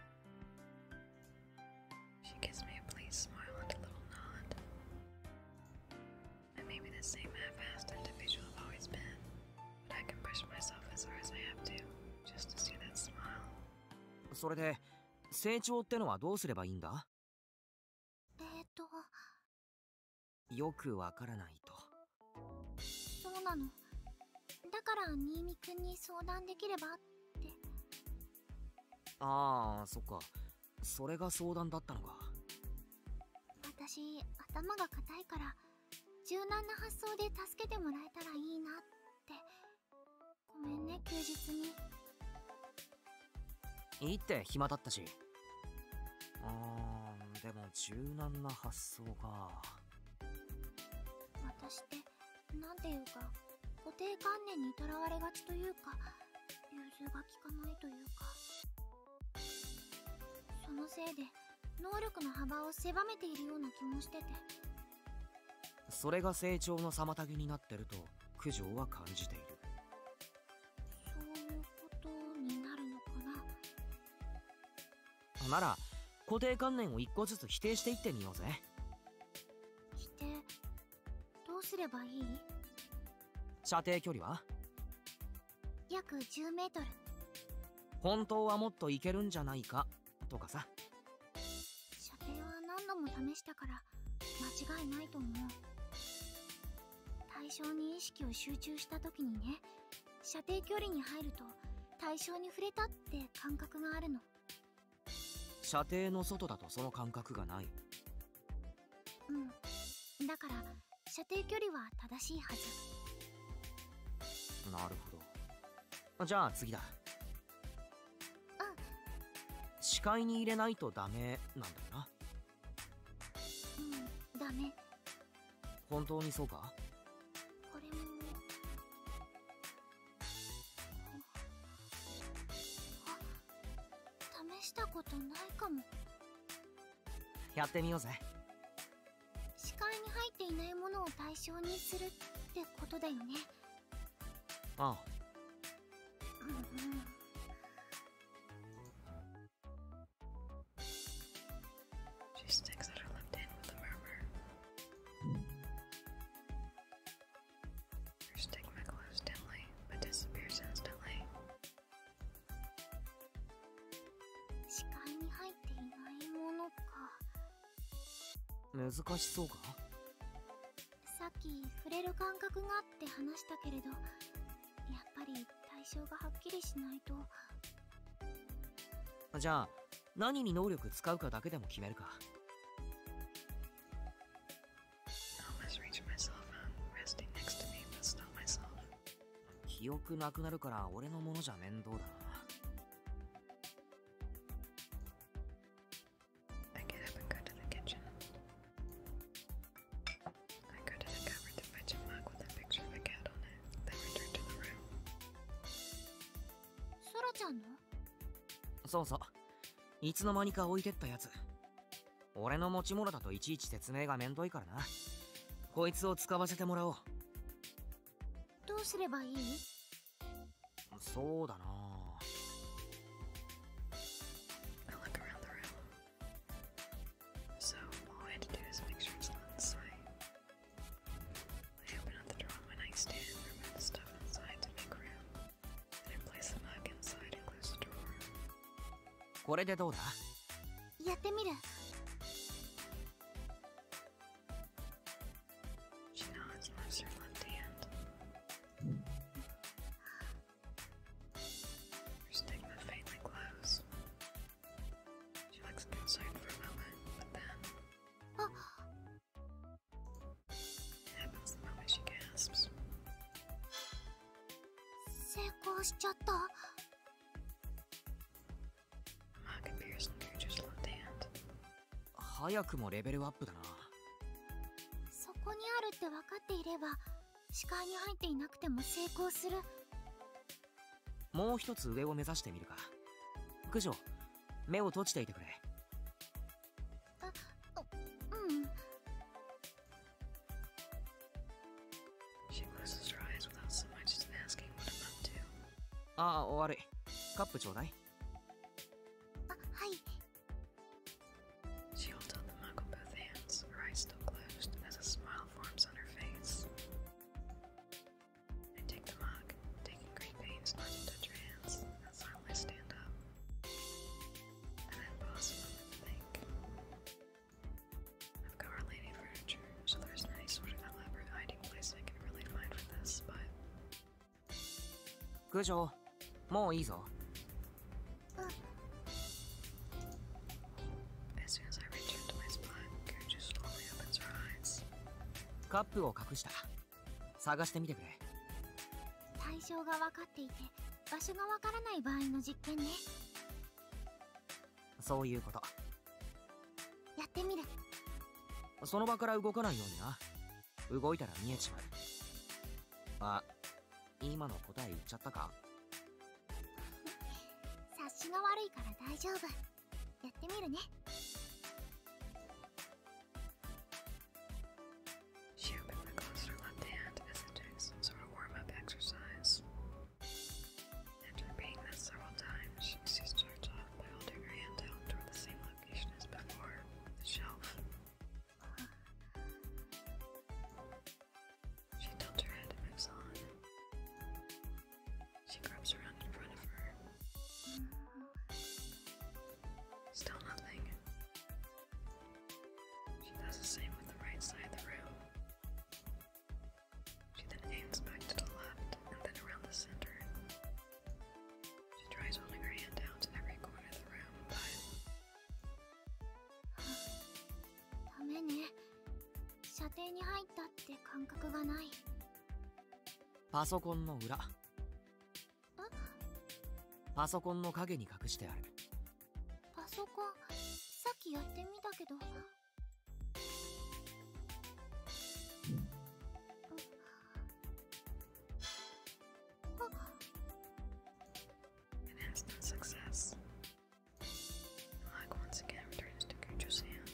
She gives me a pleased smile and a little nod. I may be the same half-assed individual I've always been, but I can push myself as hard as I have to, just to see that smile. それで成長ってのはどうすればいいんだ？ えーとよくわからないと。 そうなの。だから新見くんに相談できればって。 ああ、そっか。それが相談だったのか。 私、頭が固いから柔軟な発想で助けてもらえたらいいなって。ごめんね、休日に。 いいって暇だったし。あー、でも柔軟な発想か。 私ってなんていうか固定観念にとらわれがちというか、融通が利かないというか、そのせいで能力の幅を狭めているような気もしてて。 それが成長の妨げになってると九条は感じている。 そういうことになるのかな。 なら固定観念を一個ずつ否定していってみようぜ。 否定どうすればいい？ 射程距離は？ 約じゅうメートル。 本当はもっといけるんじゃないかとかさ。 射程は何度も試したから間違いないと思う。対象に意識を集中した時にね、射程距離に入ると対象に触れたって感覚があるの。 射程の外だとその感覚がない。 うん、だから射程距離は正しいはず。 なるほど。じゃあ次だ。 うん。 視界に入れないとダメなんだよな。 うん、ダメ。 本当にそうか？ これもあ、試したことないかも。 やってみようぜ。 視界に入っていないものを対象にするってことだよね。 ああ。 うんうん。 She sticks out her left hand with a murmur. 難しそうか？ さっき触れる感覚があって話したけれど、やっぱり対象がはっきりしないと。 じゃあ何に能力使うかだけでも決めるか。 almost reached my cell phone, resting next to me, but stopped myself. 記憶なくなるから俺のものじゃ面倒だな。 I get up and go to the kitchen. I go to the cupboard to fetch a mug with a picture of a cat on it, then return to the room. ソラちゃんの？ そうそう、いつの間にか置いてったやつ。俺の持ち物だといちいち説明がめんどいからな。こいつを使わせてもらおう。 どうすればいい？ そうだな。 I look around the room. So, all I had to do is make sure it's not inside. I open up the drawer on my nightstand, remove the stuff inside to make room, and then place the mug inside and close the drawer. これでどうだ？ やってみる。 She nods and moves her left hand. Her stigma faintly glows. She looks concerned for a moment, but then あ、 it happens the moment she gasps. 成功しちゃった。 The mug appears in Guju's left hand. 早くもレベルアップだな。 そこにあるって分かっていれば、視界に入っていなくても成功する。 もう一つ上を目指してみるか。九条、目を閉じていてくれ。 うん。 She closes her eyes without so much as asking what I'm up to. ああ、悪い。カップちょうだい。 あ、はい。 She holds out the mug with both hands, her eyes still closed, as a smile forms on her face. I take the mug, taking great pains not to touch her hands, and silently stand up. And then pause a moment to think. I've got our lady furniture, so there isn't any sort of elaborate hiding place I can really find for this, but 九条、もういいぞ。 as soon as I return to my spot, Guju slowly opens her eyes. カップを隠した。探してみてくれ。 対象が分かっていて、場所が分からない場合の実験ね。 そういうこと。 やってみる。 その場から動かないようにな。動いたら見えちまう。あ、今の答え言っちゃったか？ 察しが悪いから大丈夫。やってみるね。 She openly closes her left hand as if doing some sort of warm-up exercise. After repeating this several times, she starts off by holding her hand out toward the same location as before, the shelf. She tilts her head and moves on. She gropes around in front of her. Still nothing. She does the same with the right side of the room. She then aims back to the left and then around the center. She tries holding her hand out in every corner of the room, but ダメね。射程に入ったって感覚がない。 パソコンの裏。パソコンの影に隠してある。 パソコン、さっきやってみたけど。 an instant success. The mug once again returns to Guju's hand.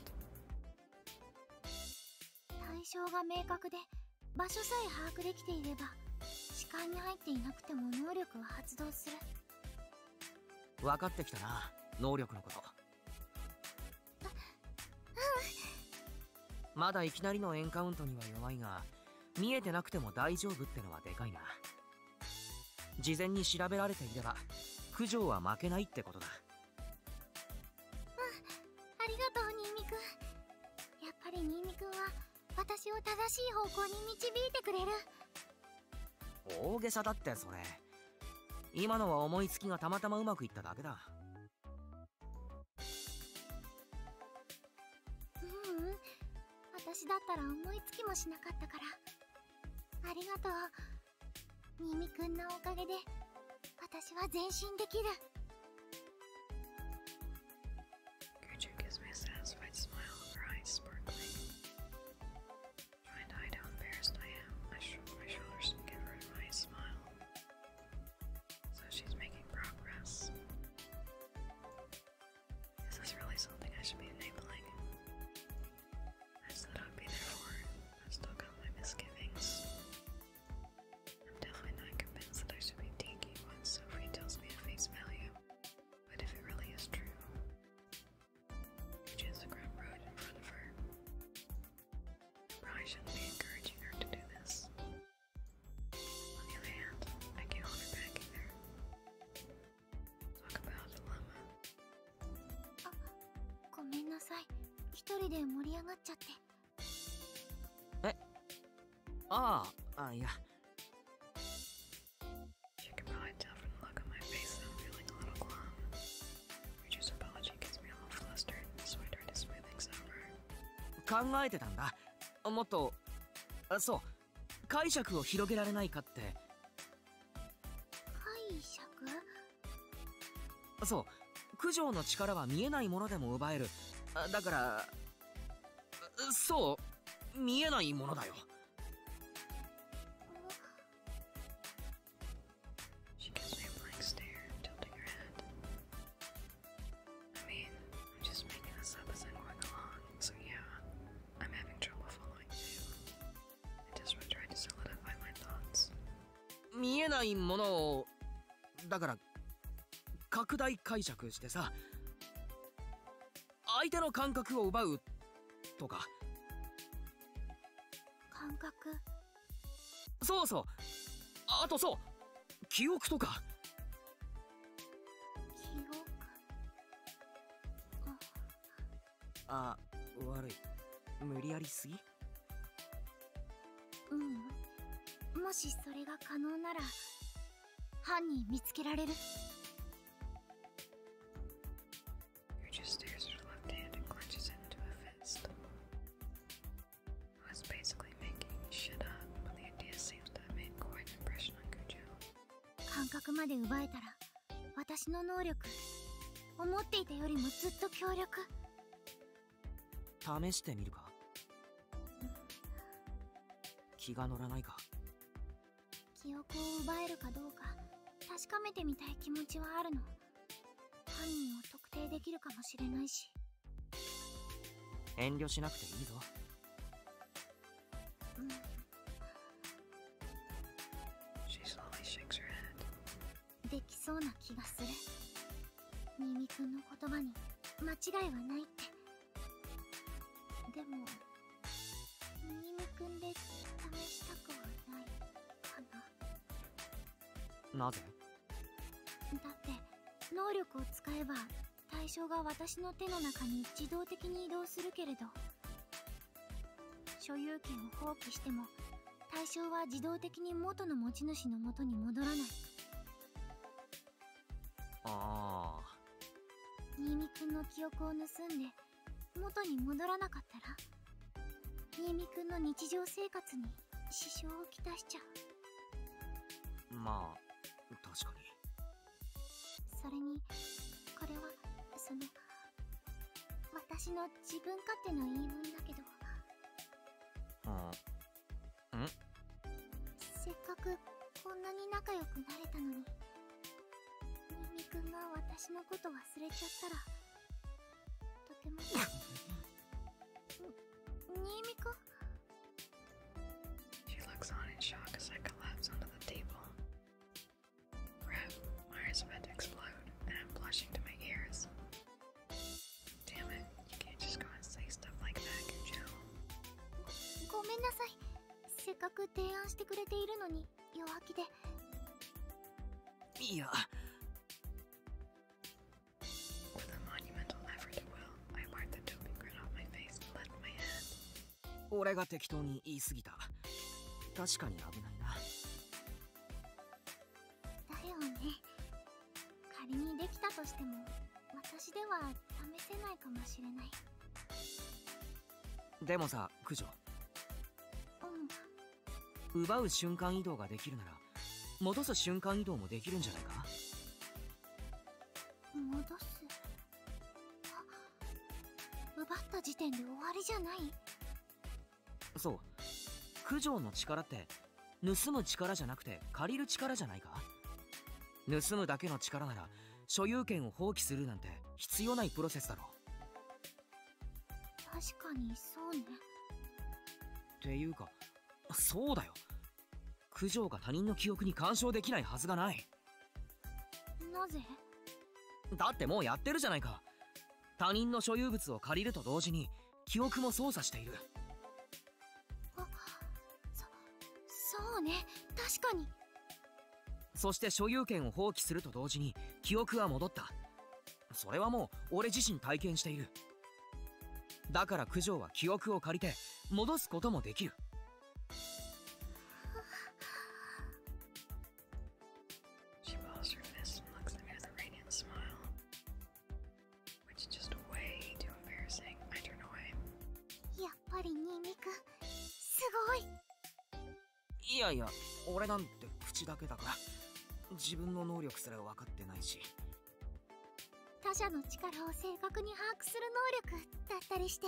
対象が明確で、場所さえ把握できていれば、視界に入っていなくても能力は発動する。 分かってきたな、能力のこと。まだいきなりのエンカウントには弱いが、見えてなくても大丈夫ってのはでかいな。事前に調べられていれば九条は負けないってことだ。 ありがとう、ニンニク。やっぱり人私を正しい方向に導いてくれる。 大げさだってそれ。今のは思いつきがたまたまうまくいっただけだ。 ううん、私だったら思いつきもしなかったから。ありがとう。新見くんのおかげで私は前進できる。 Guju gives me a satisfied smile, her eyes sparkling. Trying to hide how embarrassed I am, I shrug my shoulders and give her a nice smile. So she's making progress. Is this really something I should be enabling? I said I'd be there for her. I've still got my misgivings. I'm definitely not convinced that I should be taking what Sophie tells me at face value. But if it really is true, Guju has a grim road in front of her. I probably shouldn't be encouraging her to do this. On the other hand, I can't hold her back either. Talk about a dilemma. ごめんなさい。一人で盛り上がっちゃって。 ああ、あ、いや。 She can probably tell from the look on my face that I'm feeling a little glum. Guju's apology gets me a little flustered, so I try to smooth things over. 考えてたんだ。もっと、あ、そう、解釈を広げられないかって。 解釈？ そう、九条の力は見えないものでも奪える。あ、だから、そう、見えないものだよ。 She gives me a blank stare, tilting her head. I mean, I'm just making this up as I'm going along, so yeah, I'm having trouble following too. I just want to try to solidify my thoughts. 見えないものを、だから拡大解釈してさ、相手の感覚を奪うとか。 感覚？ そうそう、あとそう、記憶とか。 記憶？ あ、悪い、無理やりすぎ。 うん。もしそれが可能なら犯人見つけられる。 Guju stares at her left hand and clenches it into a fist. I was basically making shit up, but the idea seems to have made quite an impression on Guju. 感覚まで奪えたら私の能力思っていたよりもずっと強力。 試してみるか。気が乗らないか。 記憶を奪えるかどうか確かめてみたい気持ちはあるの。犯人を特定できるかもしれないし。 遠慮しなくていいぞ。 うん。 She slowly shakes her head. できそうな気がする。新見くんの言葉に間違いはないって。でも新見くんで試したくはないかな。 なぜ？ だって能力を使えば対象が私の手の中に自動的に移動するけれど、所有権を放棄しても対象は自動的に元の持ち主の元に戻らない。 ああ。 新見くんの記憶を盗んで元に戻らなかったら新見くんの日常生活に支障をきたしちゃう。 まあ確かに。 それにこれはその私の自分勝手な言い分だけど、 うん。ん？ せっかくこんなに仲良くなれたのに新見くんが私のこと忘れちゃったらとても新見くん。 She looks on in shock as I collapse onto the table. Crap, my ears are about to explode, and I'm blushing to my ears. Damn it, you can't just go and say stuff like that, Guju. ごめんなさい。せっかく提案してくれているのに弱気で。 いや。 With a monumental effort of will, I wiped the doping grin off my face and left my head. 俺が適当に言い過ぎた。確かに危ないな。 だよね。仮にできたとしても私では試せないかもしれない。 でもさ、九条、 うん。 奪う瞬間移動ができるなら戻す瞬間移動もできるんじゃないか。 戻す。あ、奪った時点で終わりじゃない？ そう、九条の力って盗む力じゃなくて借りる力じゃないか。盗むだけの力なら所有権を放棄するなんて必要ないプロセスだろ。 確かにそうね。 っていうか、そうだよ。九条が他人の記憶に干渉できないはずがない。 なぜ？ だってもうやってるじゃないか。他人の所有物を借りると同時に記憶も操作している。 あ、そ、そうね、確かに。 そして所有権を放棄すると同時に記憶は戻った。それはもう俺自身体験している。だから九条は記憶を借りて戻すこともできる。 She paused her fist and looks at me with a radiant smile, which is just way too embarrassing. I turn away. やっぱりニミくんすごい。 いやいや、俺なんて口だけだから自分の能力すら分かってないし。 他者の力を正確に把握する能力だったりして。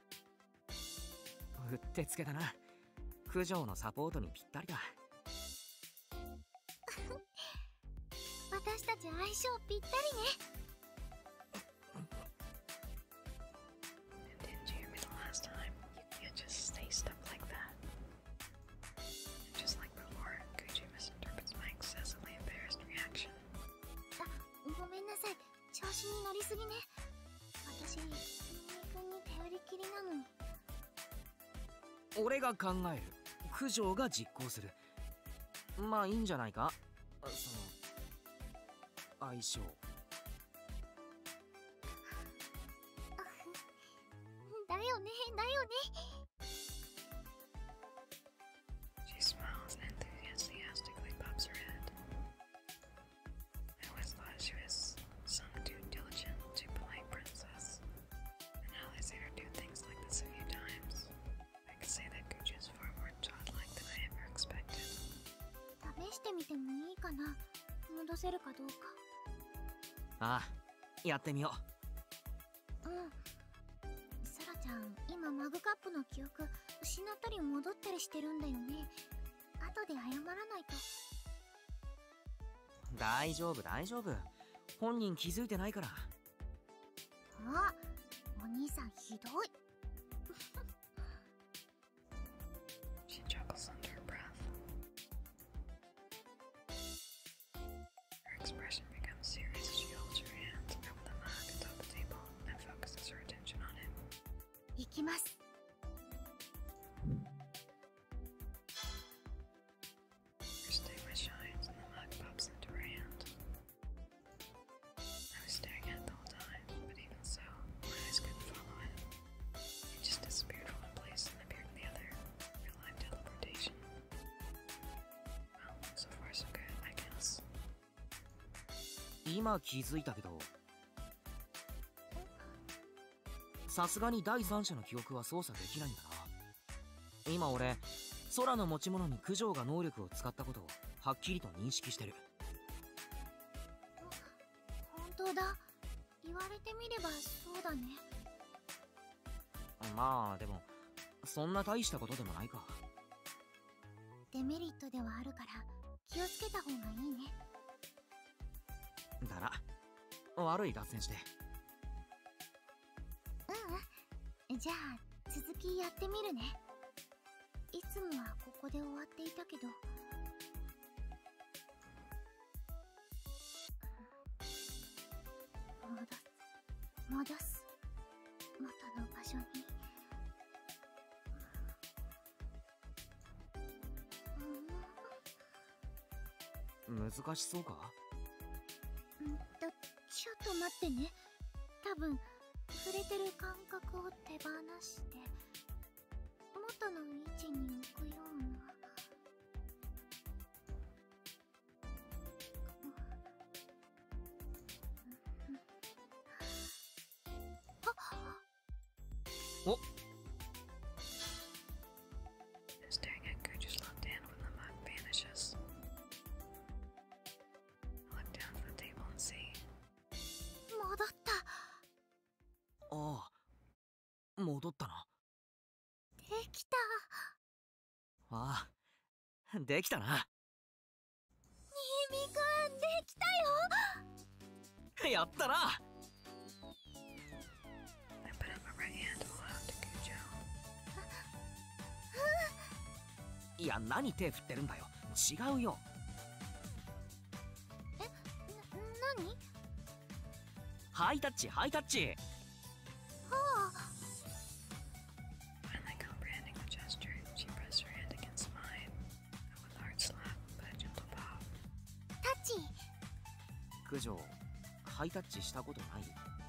うってつけだな。九条のサポートにぴったりだ。 私たち相性ぴったりね。 And didn't you hear me the last time? You can't just say stuff like that. And just like before, Gucci misinterprets my excessively embarrassed reaction. あ、ごめんなさい。調子に乗りすぎね。私、ニミくんに頼りきりなのに。 俺が考える、九条が実行する。まあいいんじゃないか、その相性。 だよね、だよね。 She smiles and enthusiastically pops her head. I always thought she was some too diligent, too polite princess. And now I've seen her do things like this a few times. I can say that Gucci is far more childlike than I ever expected. 試してみてもいいかな。戻せるかどうか。 ああ、やってみようん。サラちゃん、今マグカップの記憶失ったり戻ったりしてるんだよね。後で謝らないと。 う。大丈夫大丈夫、本人気づいてないから。 あ、お兄さんひどい。 She chuckles under her breath. Her expression becomes serious as she holds her hand over the mug atop the table and focuses her attention on it. 行きます。 Her stigma shines and the mug pops into her hand. I was staring at it the whole time, but even so, my eyes couldn't follow it. It just disappeared from one place and appeared in the other. Real life teleportation. Well, so far so good, I guess. 今気づいたけど、さすがに第三者の記憶は操作できないんだな。今俺、空の持ち物に九条が能力を使ったことをはっきりと認識してる。 本当だ。言われてみればそうだね。 まあでもそんな大したことでもないか。 デメリットではあるから気をつけた方がいいね。 だな。悪い脱線して。 うんうん。じゃあ続きやってみるね。いつもはここで終わっていたけど。戻す戻す元の場所に。 難しそうか？ んと、ちょっと待ってね。多分触れてる感覚を手放して、もとの位置に置くような。 お Staring at Guju's left hand when the mug vanishes. I look down from the table and see. 戻った。 ああ、戻ったな。 できた。 ああ、できたな。 新見くん、できたよ。 やったな。 I put up my right hand to hold out to Gujo. いや、何手振ってるんだよ。違うよ。 え、な、何？ ハイタッチ、ハイタッチ。 はあ。 Finally comprehending the gesture, she pressed her hand against mine. Not with a hard slap, but a gentle pop. タッチ。 九条、ハイタッチしたことない？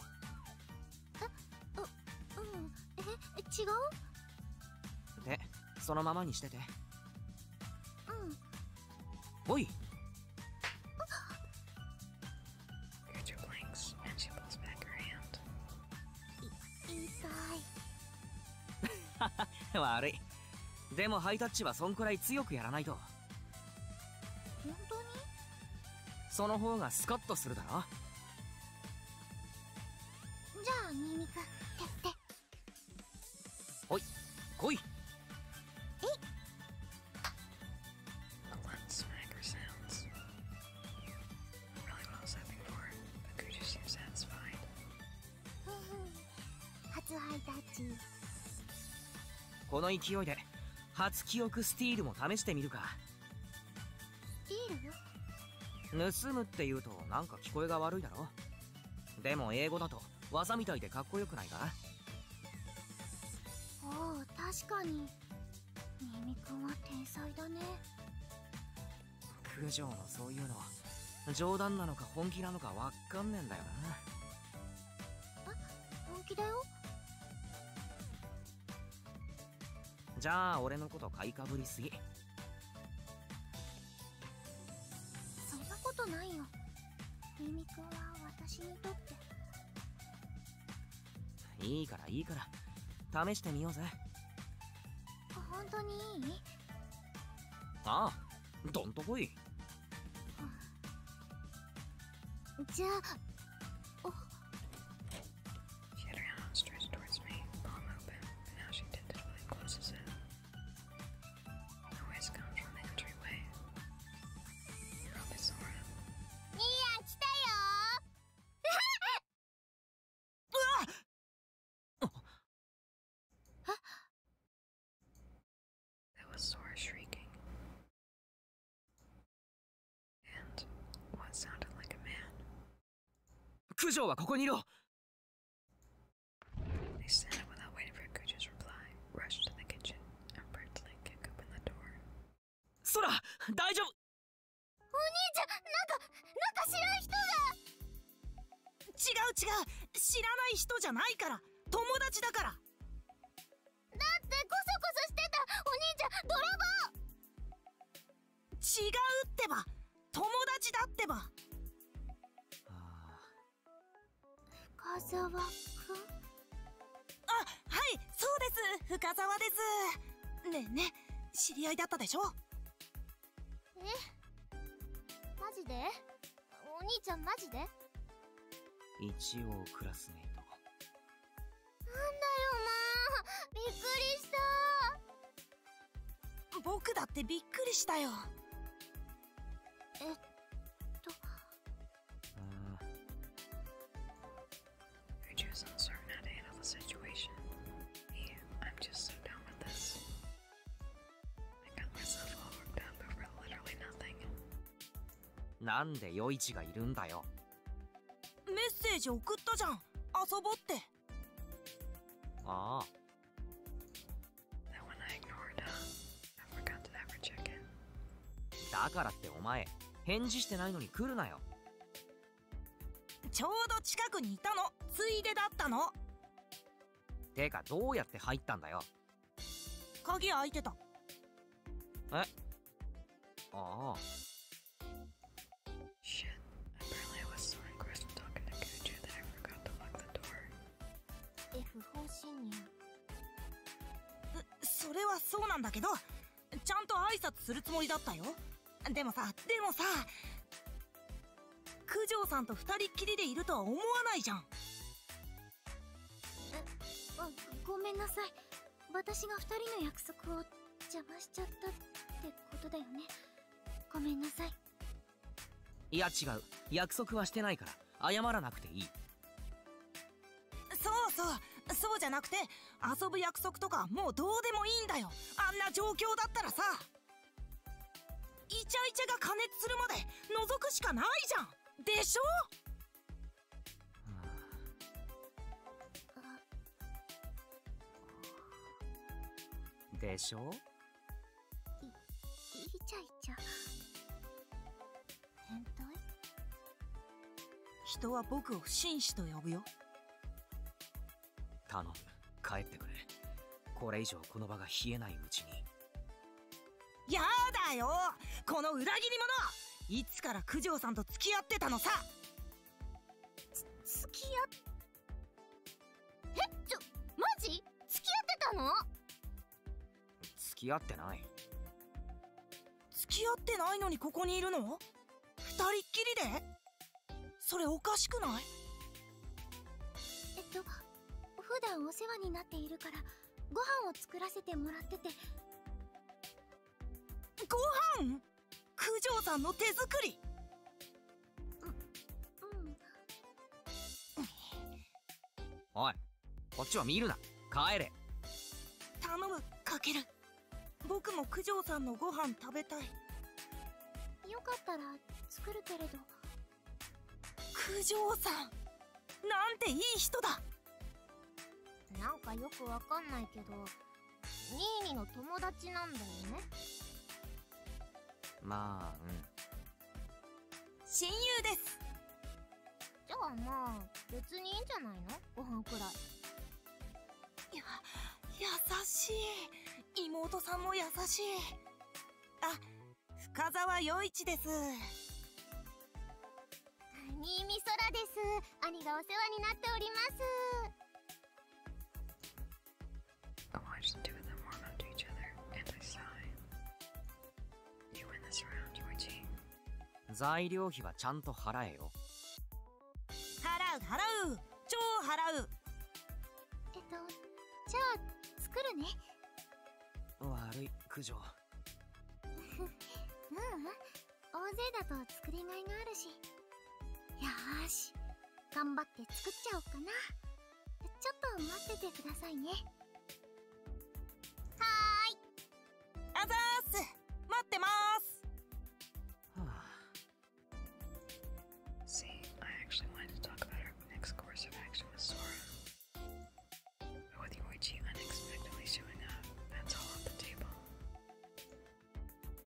うん、え、違う？ で、そのままにしてて。 うん。 おい。 Gujo blinks, and she pulls back her hand. い、痛い。 悪い。でもハイタッチはそんくらい強くやらないと。 本当に？ その方がスカッとするだろ。 じゃあ、新見くん、手って。 おい、来い。 The blunt smacker sounds. Not really what I was hoping for, but Gujo seems satisfied. ふふ、初ハイタッチ。 この勢いで初記憶スティールも試してみるか。 スティール？ 盗むって言うとなんか聞こえが悪いだろ。でも英語だと技みたいでかっこよくないか？ おお、確かに。新見くんは天才だね。 九条のそういうの冗談なのか本気なのかわかんねえんだよな。 本気だよ。 じゃあ俺のこと買いかぶりすぎ。 そんなことないよ。新見くんは私にとって。 いいからいいから試してみようぜ。 本当にいい？ ああ、どんとこい。 じゃあ、お。 She had her hand outstretched towards me, palm open, and now she tentatively closes it. Noise comes from the entryway. Probably Sora. いや、来たよー。 That was Sora shrieking. And what sounded like a man. 九条はここにいろ。 They stand up without waiting for Guju's reply, rush to the kitchen, and promptly kick open the door. そら、大丈夫。 お兄ちゃん、なんか、なんか知らん人が。 違う違う、知らない人じゃないから、友達だから。 だってコソコソしてたお兄ちゃん、泥棒。 違うってば、友達だってば。 深沢くん？ あ、はい、そうです、深沢です。ねえねえ、知り合いだったでしょ？ え？マジで？お兄ちゃんマジで？なんだよ一応クラスメイト。 なあ、びっくりした。 僕だってびっくりしたよ。 えっと。 Guju's uncertain how to handle the situation. Me, I'm just so done with this. I got myself all worked up over literally nothing. なんで余市がいるんだよ。 メッセージ送ったじゃん、遊ぼうって。 ああ。 That one I ignored, huh? I forgot to ever check it. だからってお前返事してないのに来るなよ。 ちょうど近くにいたの、ついでだったの。 てかどうやって入ったんだよ。 鍵開いてた。 え、ああ。 Shit. Apparently I was so engrossed with talking to Guju that I forgot to lock the door. え、不法侵入。 それはそうなんだけど、ちゃんと挨拶するつもりだったよ。でもさ、でもさ、九条さんと二人っきりでいるとは思わないじゃん。 え、あ、ごめんなさい。私が二人の約束を邪魔しちゃったってことだよね。ごめんなさい。 いや違う、約束はしてないから謝らなくていい。 そうそう、そうじゃなくて、遊ぶ約束とかもうどうでもいいんだよ。あんな状況だったらさ、イチャイチャが加熱するまで覗くしかないじゃん。でしょ？ でしょ？ い、イチャイチャ。変態？ 人は僕を紳士と呼ぶよ。 頼む、帰ってくれ。これ以上この場が冷えないうちに。 やだよ、この裏切り者。いつから九条さんと付き合ってたのさ。 つ、付き合っえ、ちょ、マジ？付き合ってたの？ 付き合ってない。 付き合ってないのにここにいるの？二人っきりで？それおかしくない？ えっと、普段お世話になっているからご飯を作らせてもらってて。 ご飯？九条さんの手作り？ う、うん。 おい、こっちは見るな。帰れ。 頼む、かける。僕も九条さんのご飯食べたい。 よかったら作るけれど。 九条さん、なんていい人だ。 なんかよくわかんないけど、ニーニの友達なんだよね。 まあ、うん。 親友です。 じゃあまあ別にいいんじゃないの？ご飯くらい。 いや、優しい。妹さんも優しい。あ、深沢陽一です。 新見空です。兄がお世話になっております。 I watched the two of them warm up to each other, and I sighed. You win this round, Yoichi. 材料費はちゃんと払えよ。 払う払う、超払う。 えっと、じゃあ作るね。 悪い、九条。 ううん、大勢だと作りがいがあるし。よーし、頑張って作っちゃおうかな。ちょっと待っててくださいね。